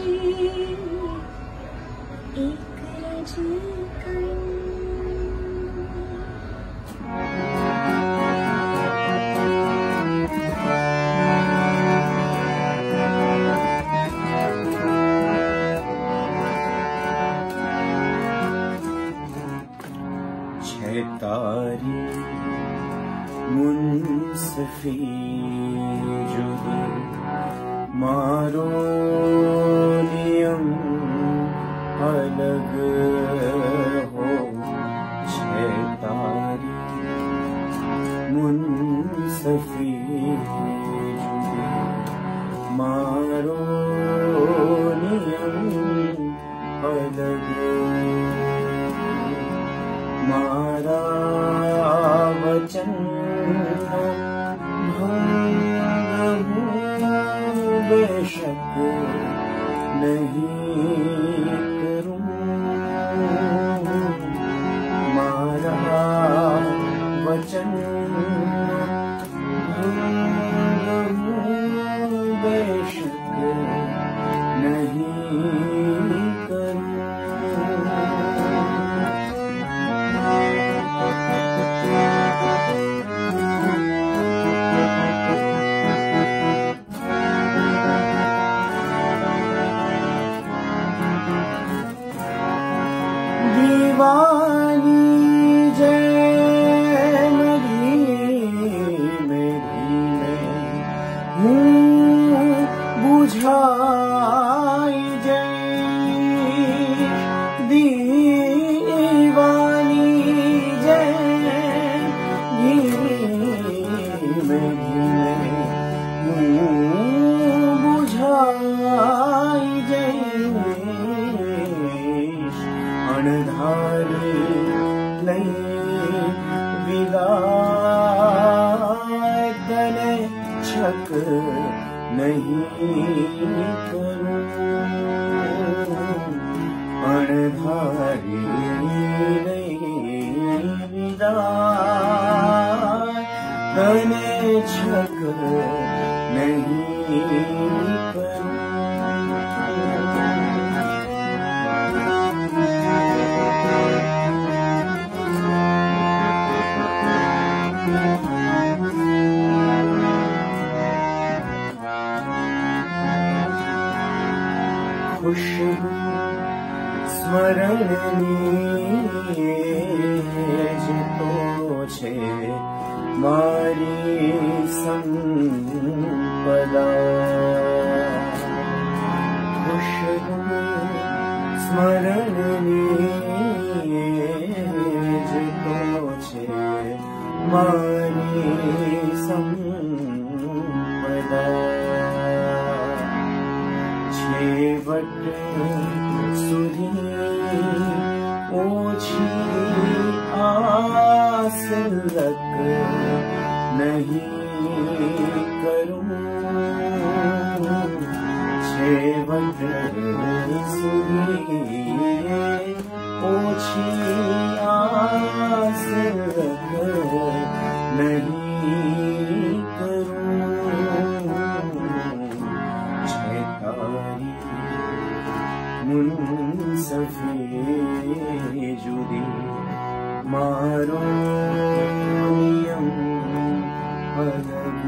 एक रजकन तारी मुंसफी जुदे मारो नियम अलग हो छे तारी मुंसफी जुदे मारो नियम अलग मारा वचन भंग बेशक नहीं करूं मारा वचन भंग बेशक नहीं करूं दीवानी जय मेरी हूँ बुझाई जय दीवानी जय मेरी हूँ बुझाई जय अनधार लई विदाई तने छक नहीं करूं अनधारी लई विदाई तने छक नहीं करूं खुशबू स्मरणनी तो छे मारी संपदा खुशबू स्मरणनी तो छे मारी संपदा छेवट सुधी ओछी आस रख नहीं करूं छेवट सुधी ओछी आस रख नहीं करूं छेतारी मुंसफी जुदी मारो नियम अलग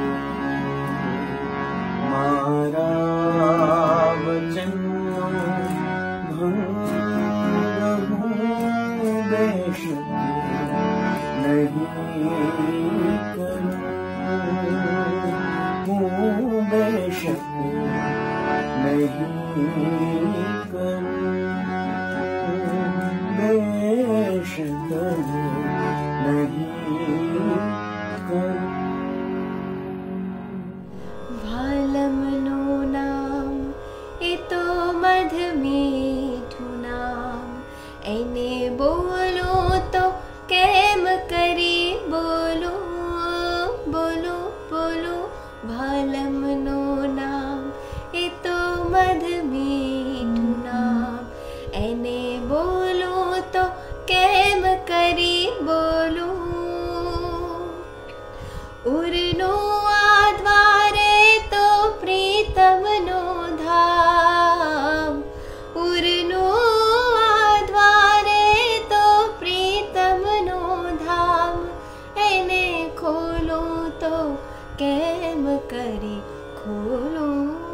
मारा वचन भंग बेशक नहीं करूं बेशक नहीं करूं बेशक नहीं करूं ભાલમનું નામ એ તો મધ મીઠું નામ એને બોલો તો કેમ કરી બોલો બોલો બોલો ભાલમનું નામ એ તો મધ મીઠું નામ એને બોલો તો કેમ કરી બોલો ઉરનો આ દ્વારે તો પ્રીતમનો ધામ ઉરનો આ દ્વારે તો પ્રીતમનો ધામ એને ખોલો તો કેમ કરી ખોલો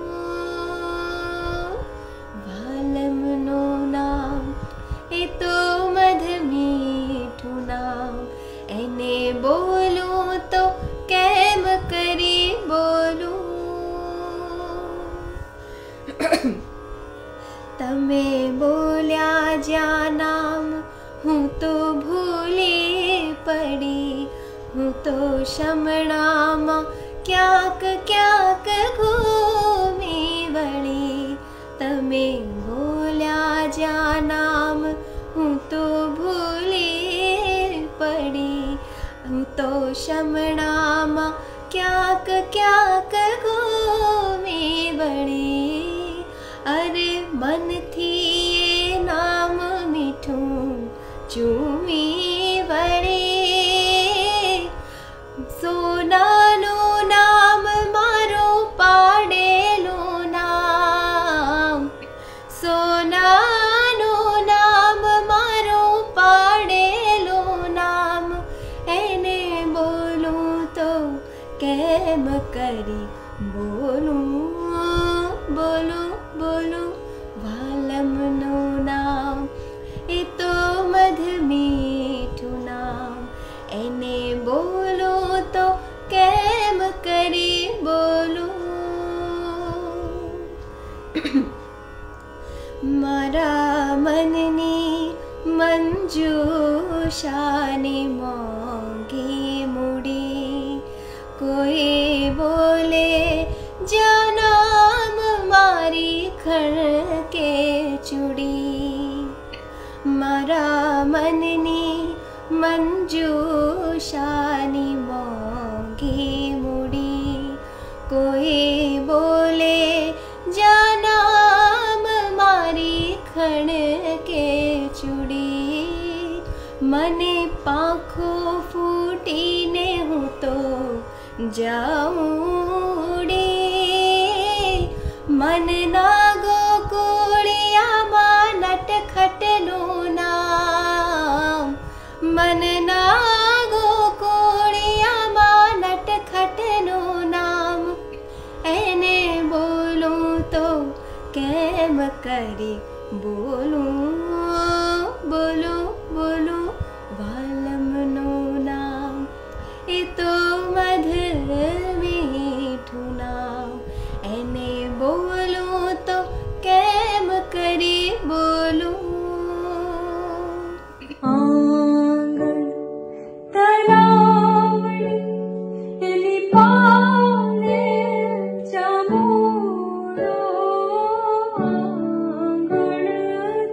ભાલમનું નામ એ તો મધ મીઠું નામ એને બોલો તો કેમ કરી બોલું તમે બોલ્યા જ્યાં નામ હું તો ભૂલી પડી હું તો શમણામાં ક્યાંક ક્યાંક ઘૂમી વળી તમે બોલ્યા જ્યાં નામ હું તો ભૂલી પડી હું તો શમણામાં ક્યાંક ક્યાંક ઘૂમી વળી અરે મનથી એ નામ મીઠું ચૂમી વળી સોનાનું નામ મારું પાડેલું નામ સોનાનું નામ મારું પાડેલું નામ એને બોલું તો કેમ કરી બોલું બોલું બોલું ભાલમનું નામ એ તો મધ મીઠું નામ એને બોલો તો કેમ કરી બોલું મારા મનની મંજુષાની મોંઘી મૂડી કોઈ બોલે જ્યાં નામ મારી ખણકે ચૂડી મારા મનની મંજુષાની મોંઘી મૂડી કોઈ બોલે જ્યાં નામ મારી ખણકે ચૂડી મને પાંખો ફૂટીને હું તો જાઉં ઉડી મનના ગોકુળિયામાં નટખટનું નામ મનના ગોકુળિયામાં નટખટનું નામ એને બોલું તો કેમ કરી બોલું બોલું બોલું ભાલમનું નામ એ તો મધ મીઠું નામ એને બોલું તો કેમ કરી બોલું આંગણ તલાવડી એની પાને ચામુંડો આંગણ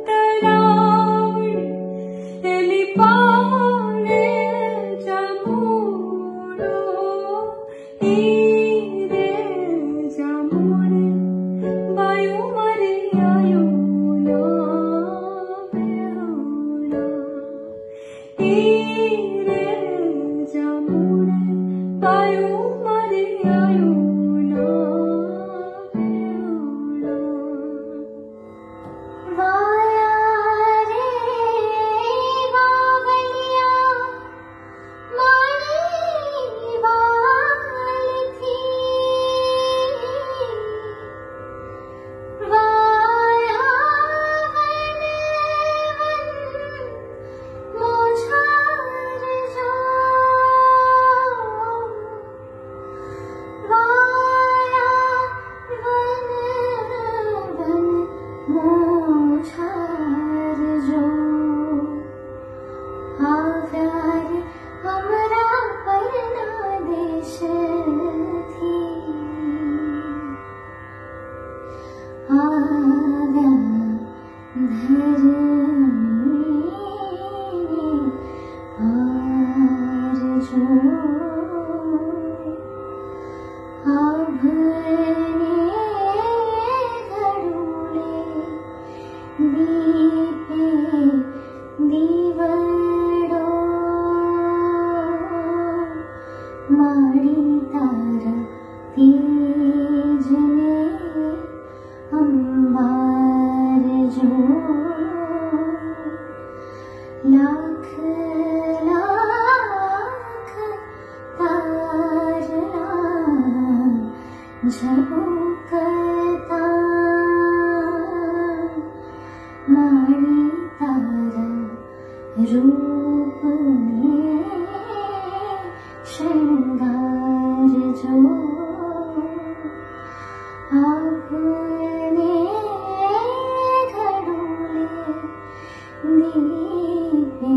छार जो आव्यार हमरा परनादेश थी आव्या झुकता मारी तारा रूप में श्रृंगार जो आपने घड़ोले दीपे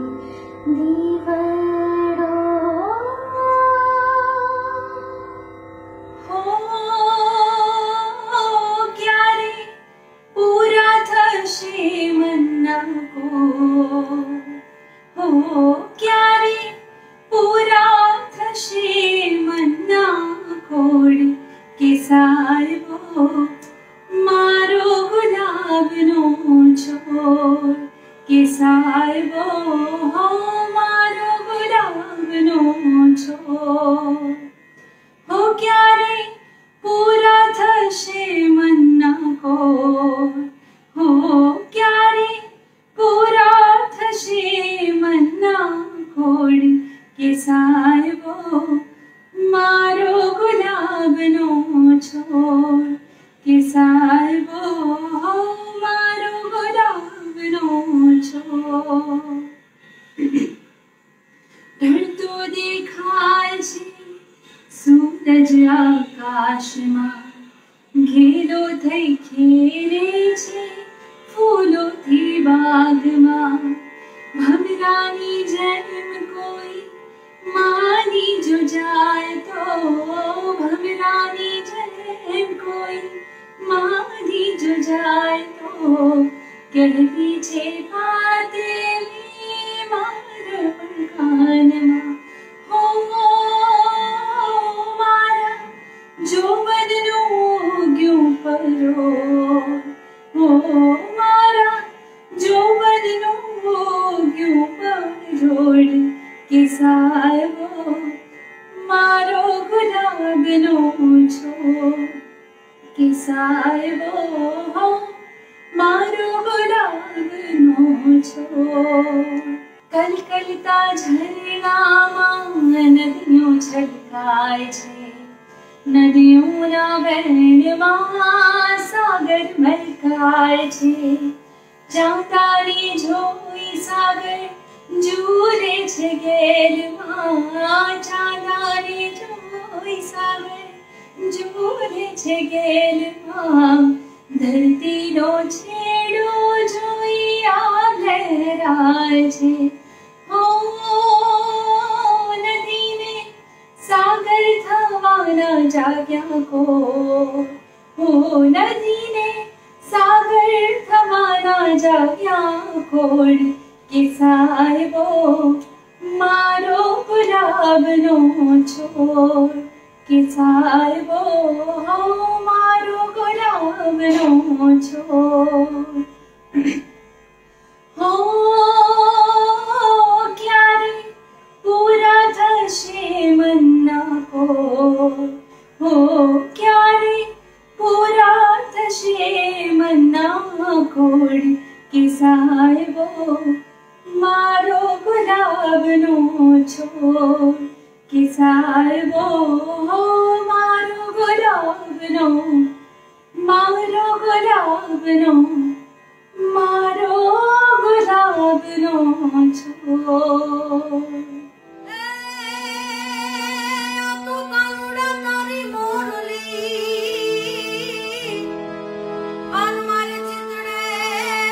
सूरज आकाश में घेरो थई खेरे छे फूलो थी बाग में भमरानी जन्म कोई मानी जो जाए तो भमरानी जन्म कोई मानी जो जाए तो कहती छे देवी मार कान में हो मारा जो बदनो क्यों परो हो मारा जो बदनो क्यों परोड़ के सायो मारो गुलाबनो छोड़ के सायो मारो गुलाबनो छोड़ कल कलता झरनाમાં નદીઓ છલકાય છે નદીઓના વહેણમાં સાગર મલકાય છે જાતાની જોઈ સાગર જુરે છે ગેરમાં જાતાની જોઈ સાગર જુરે છે ગેરમાં ધરતીનો છેડો જોઈ આ લહેરાય છે हो नदी ने सागर थवाना जाग्या को हो नदी ने सागर थवाना जाग्या कोड़ के साहिबो मारो गुलाबनो छोड़ के साहिबो मारो गुलाबनो छोड़ हो पूरा थशे मन्ना को हो क्या रे पूरा थशे मन्ना कोड़ के साहिबो मारो गुलाबनो छोड़ के साहिबो मारो गुलाबनो मारो गुलाबनो मारो गुलाबनो छोड़ और मारे चितड़े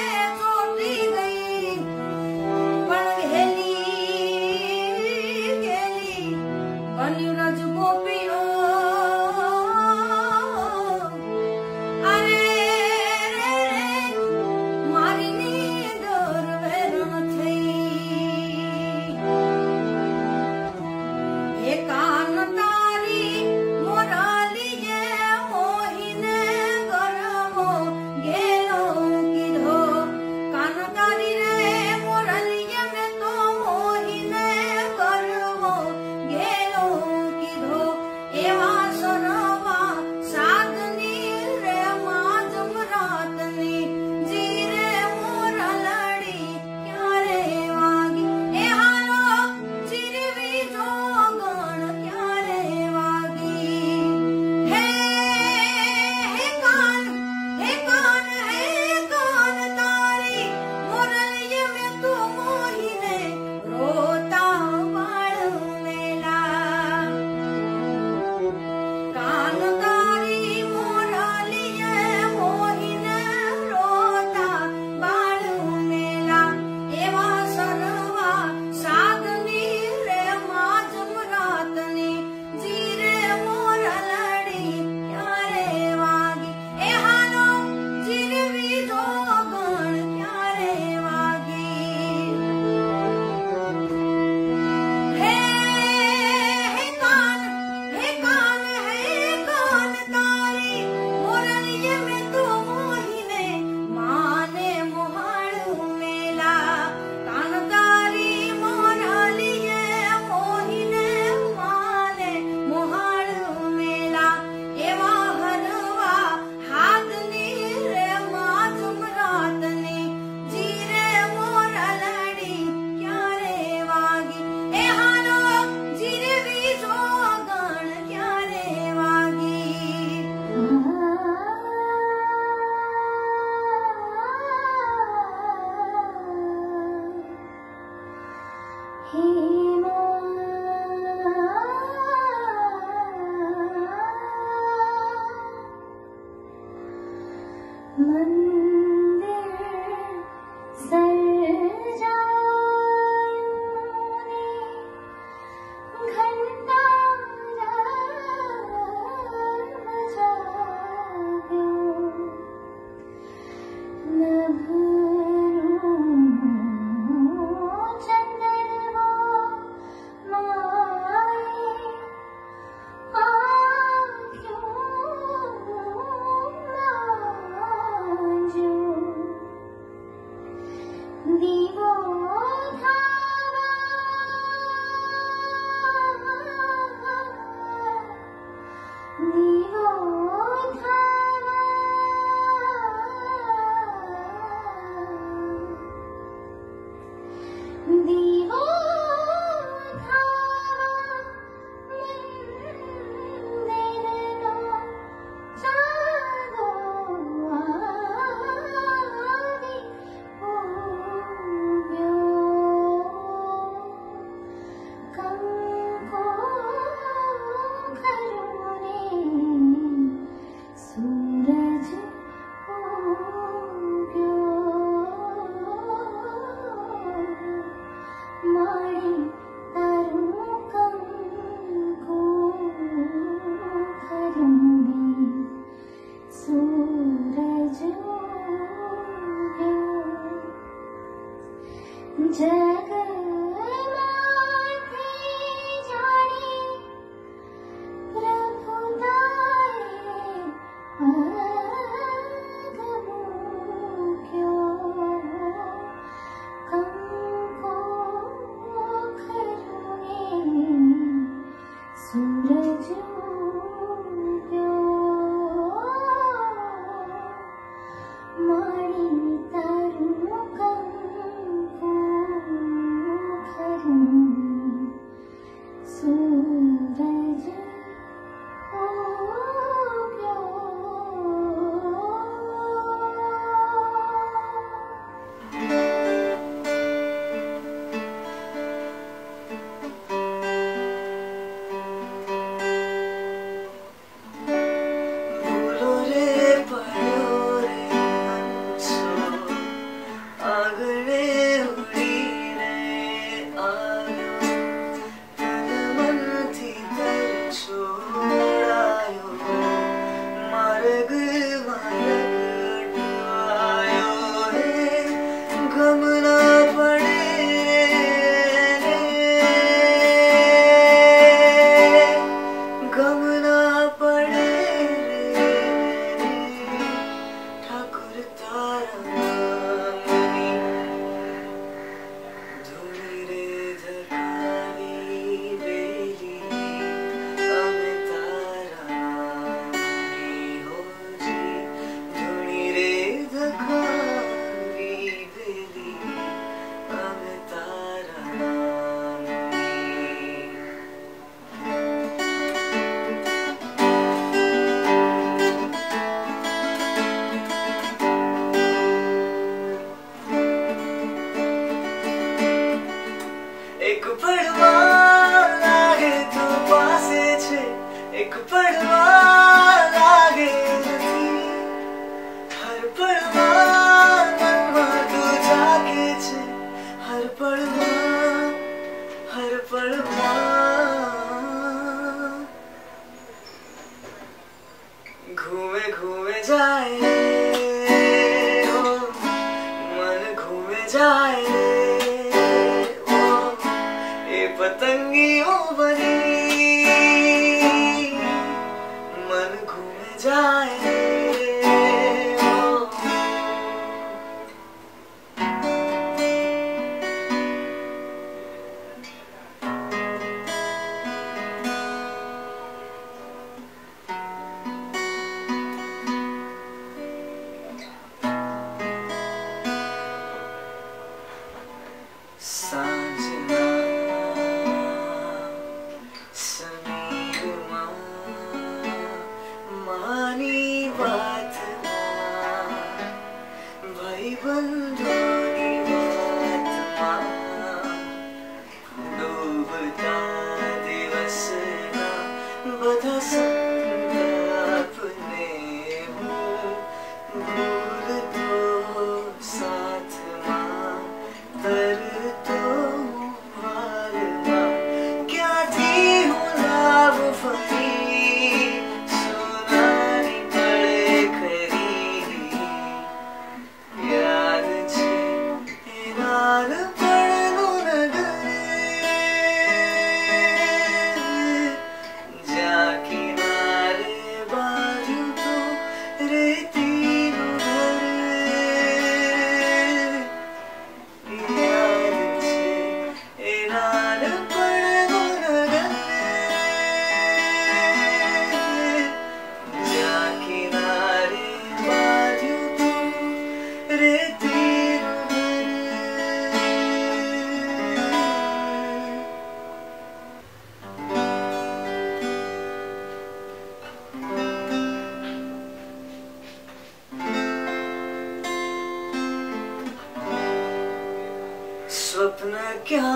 स्वप्न क्या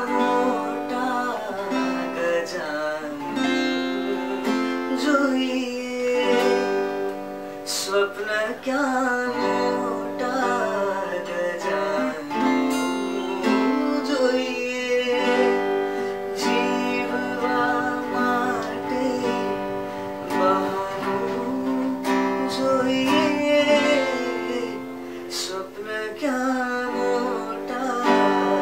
मोटा गजानू जो ये स्वप्न क्या मोटा गजानू जो ये जीववा माटे बहानू जो ये स्वप्न क्या मोटा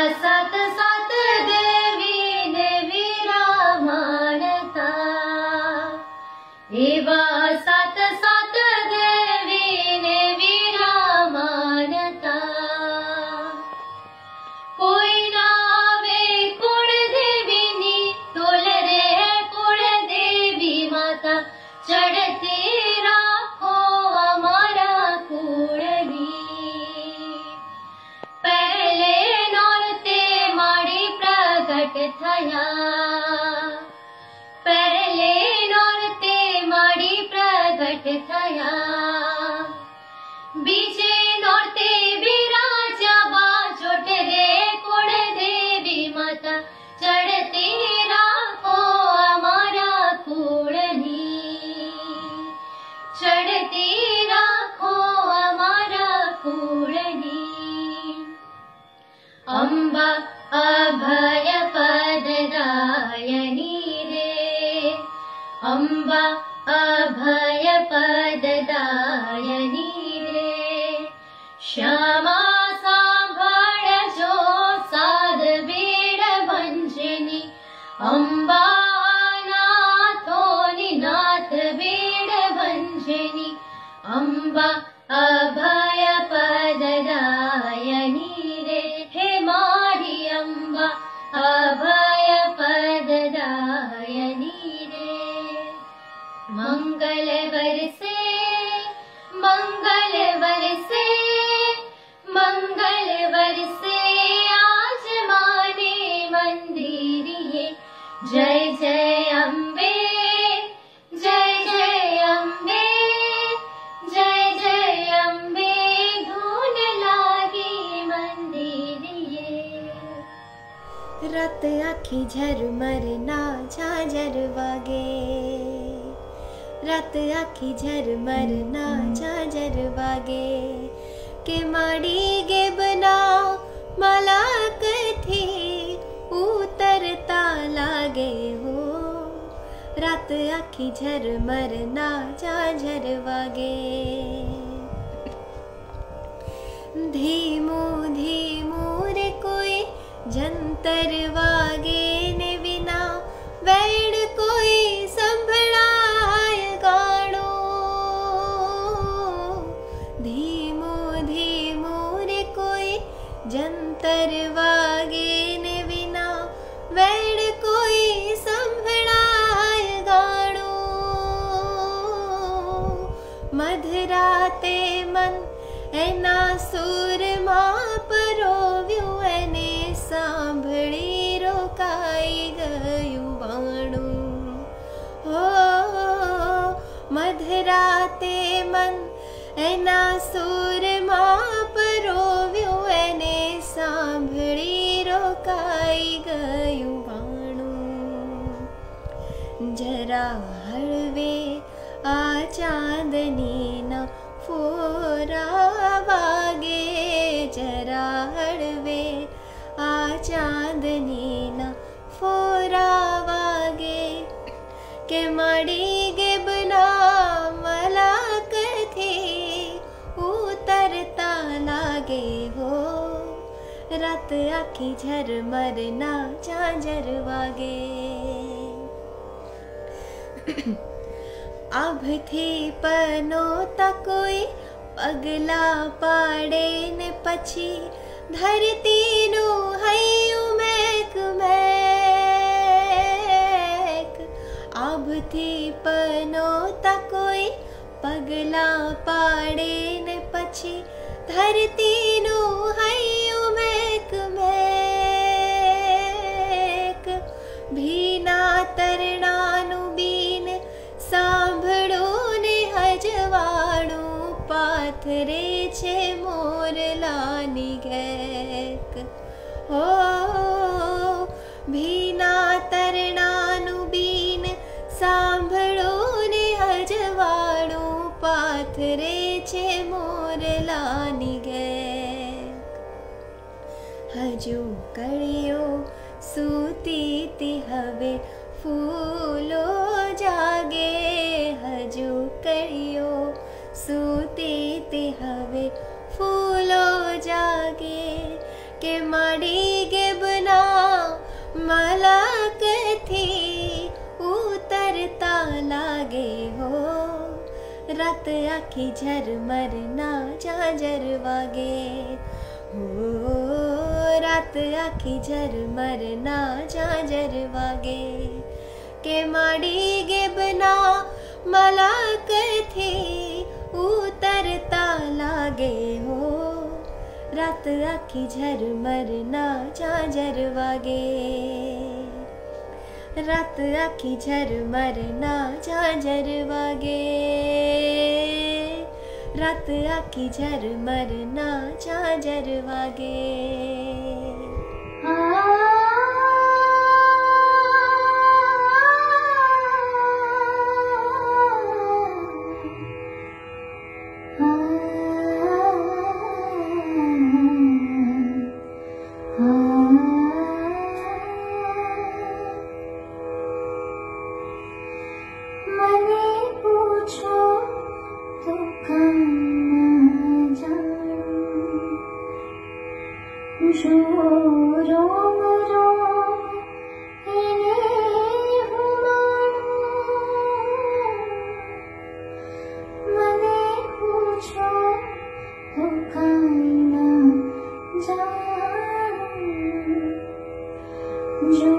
सात सात देवी ने विरामानता एवा सात सात देवी ने विरामानता कोई ना आवे कुल देवीनी तोल रे कुल देवी माता चढ़ती राखो हमारा कुळनी पहले नौरते माड़ी प्रगट थया पहले नौरते माड़ी प्रगट थया बीजे नौरते बिराजा बाजोट रे कुल देवी माता चढ़ती राखो हमारा कुळनी चढ़ती राखो हमारा कुळनी अम्बा अभय पददायनी रे अम्बा अभय पददायनी रे श्यामा सांभळजो साध बीड भंजनी अम्बा नाथोनी नाथ बीड भंजनी अम्बा अभय पददायनी रे हे मारी अम्बा अभय पददायनी रे मंगल बरसे मंगल बरसे मंगल बरसे आज माने मंदिरिये जय जय अम्बे जय जय अम्बे जय जय अम्बे धून लागी मंदिरिये रात आखी झरमर ना झांझर वागे रात आखी झरमर ना झांझर वागे के माड़ी गे बनाओ मला कथी उतरता लागे हो रात आखी झरमर ना झांझर वागे धीमो धीमो रे कोई जंतर वागे ने विना वैण कोई संभळाय गाणो धीमो धीमो रे कोई जंतर वागे ने विना वैण कोई संभळाय गाणो मधराते मन एना सुर मां परोव्यो एने सांभળી રોકાઈ ગયું વાણું હો મધરાતે મન એના સુરમાં પરોવ્યું એને સાંભળી રોકાઈ ગયું વાણું જરા હળવે આ ચાંદનીના ફોરા વાગે જરા હળવે आ चांदनीना फोरा वागे के माड़ी गे बना मला कथे उतरता लागे हो रात आखी झरमर ना झांझर वागे आभथी पनोता कोई पगला पाड़े ने पछी धरतीनु हयु मैक मैक आभथी पनोता कोई पगला पाड़े ने पछी धरतीनु हयु मैक मैक भीना तरणानु बीन सांभळो ने हजवाणु पाथरे छे मोरलानी घेक हो भीना तरणानु बीन सांभळो ने हजवाणु पाथरे छे मोरलानी घेक हजू कळियो सूती ती हवे फूलो जागे हजू कळियो सूती ती हवे फूलो जागे के माड़ी गे रात आखी झरमर ना झांझर वागे हो रात आखी झरमर ना झांझर वागे के माड़ी गे बना मला कथे उतरता लागे हो रात आखी झरमर ना झांझर वागे रात आखी झरमर ना झांझर वागे रात आखी झरमर ना झांझर वागे जो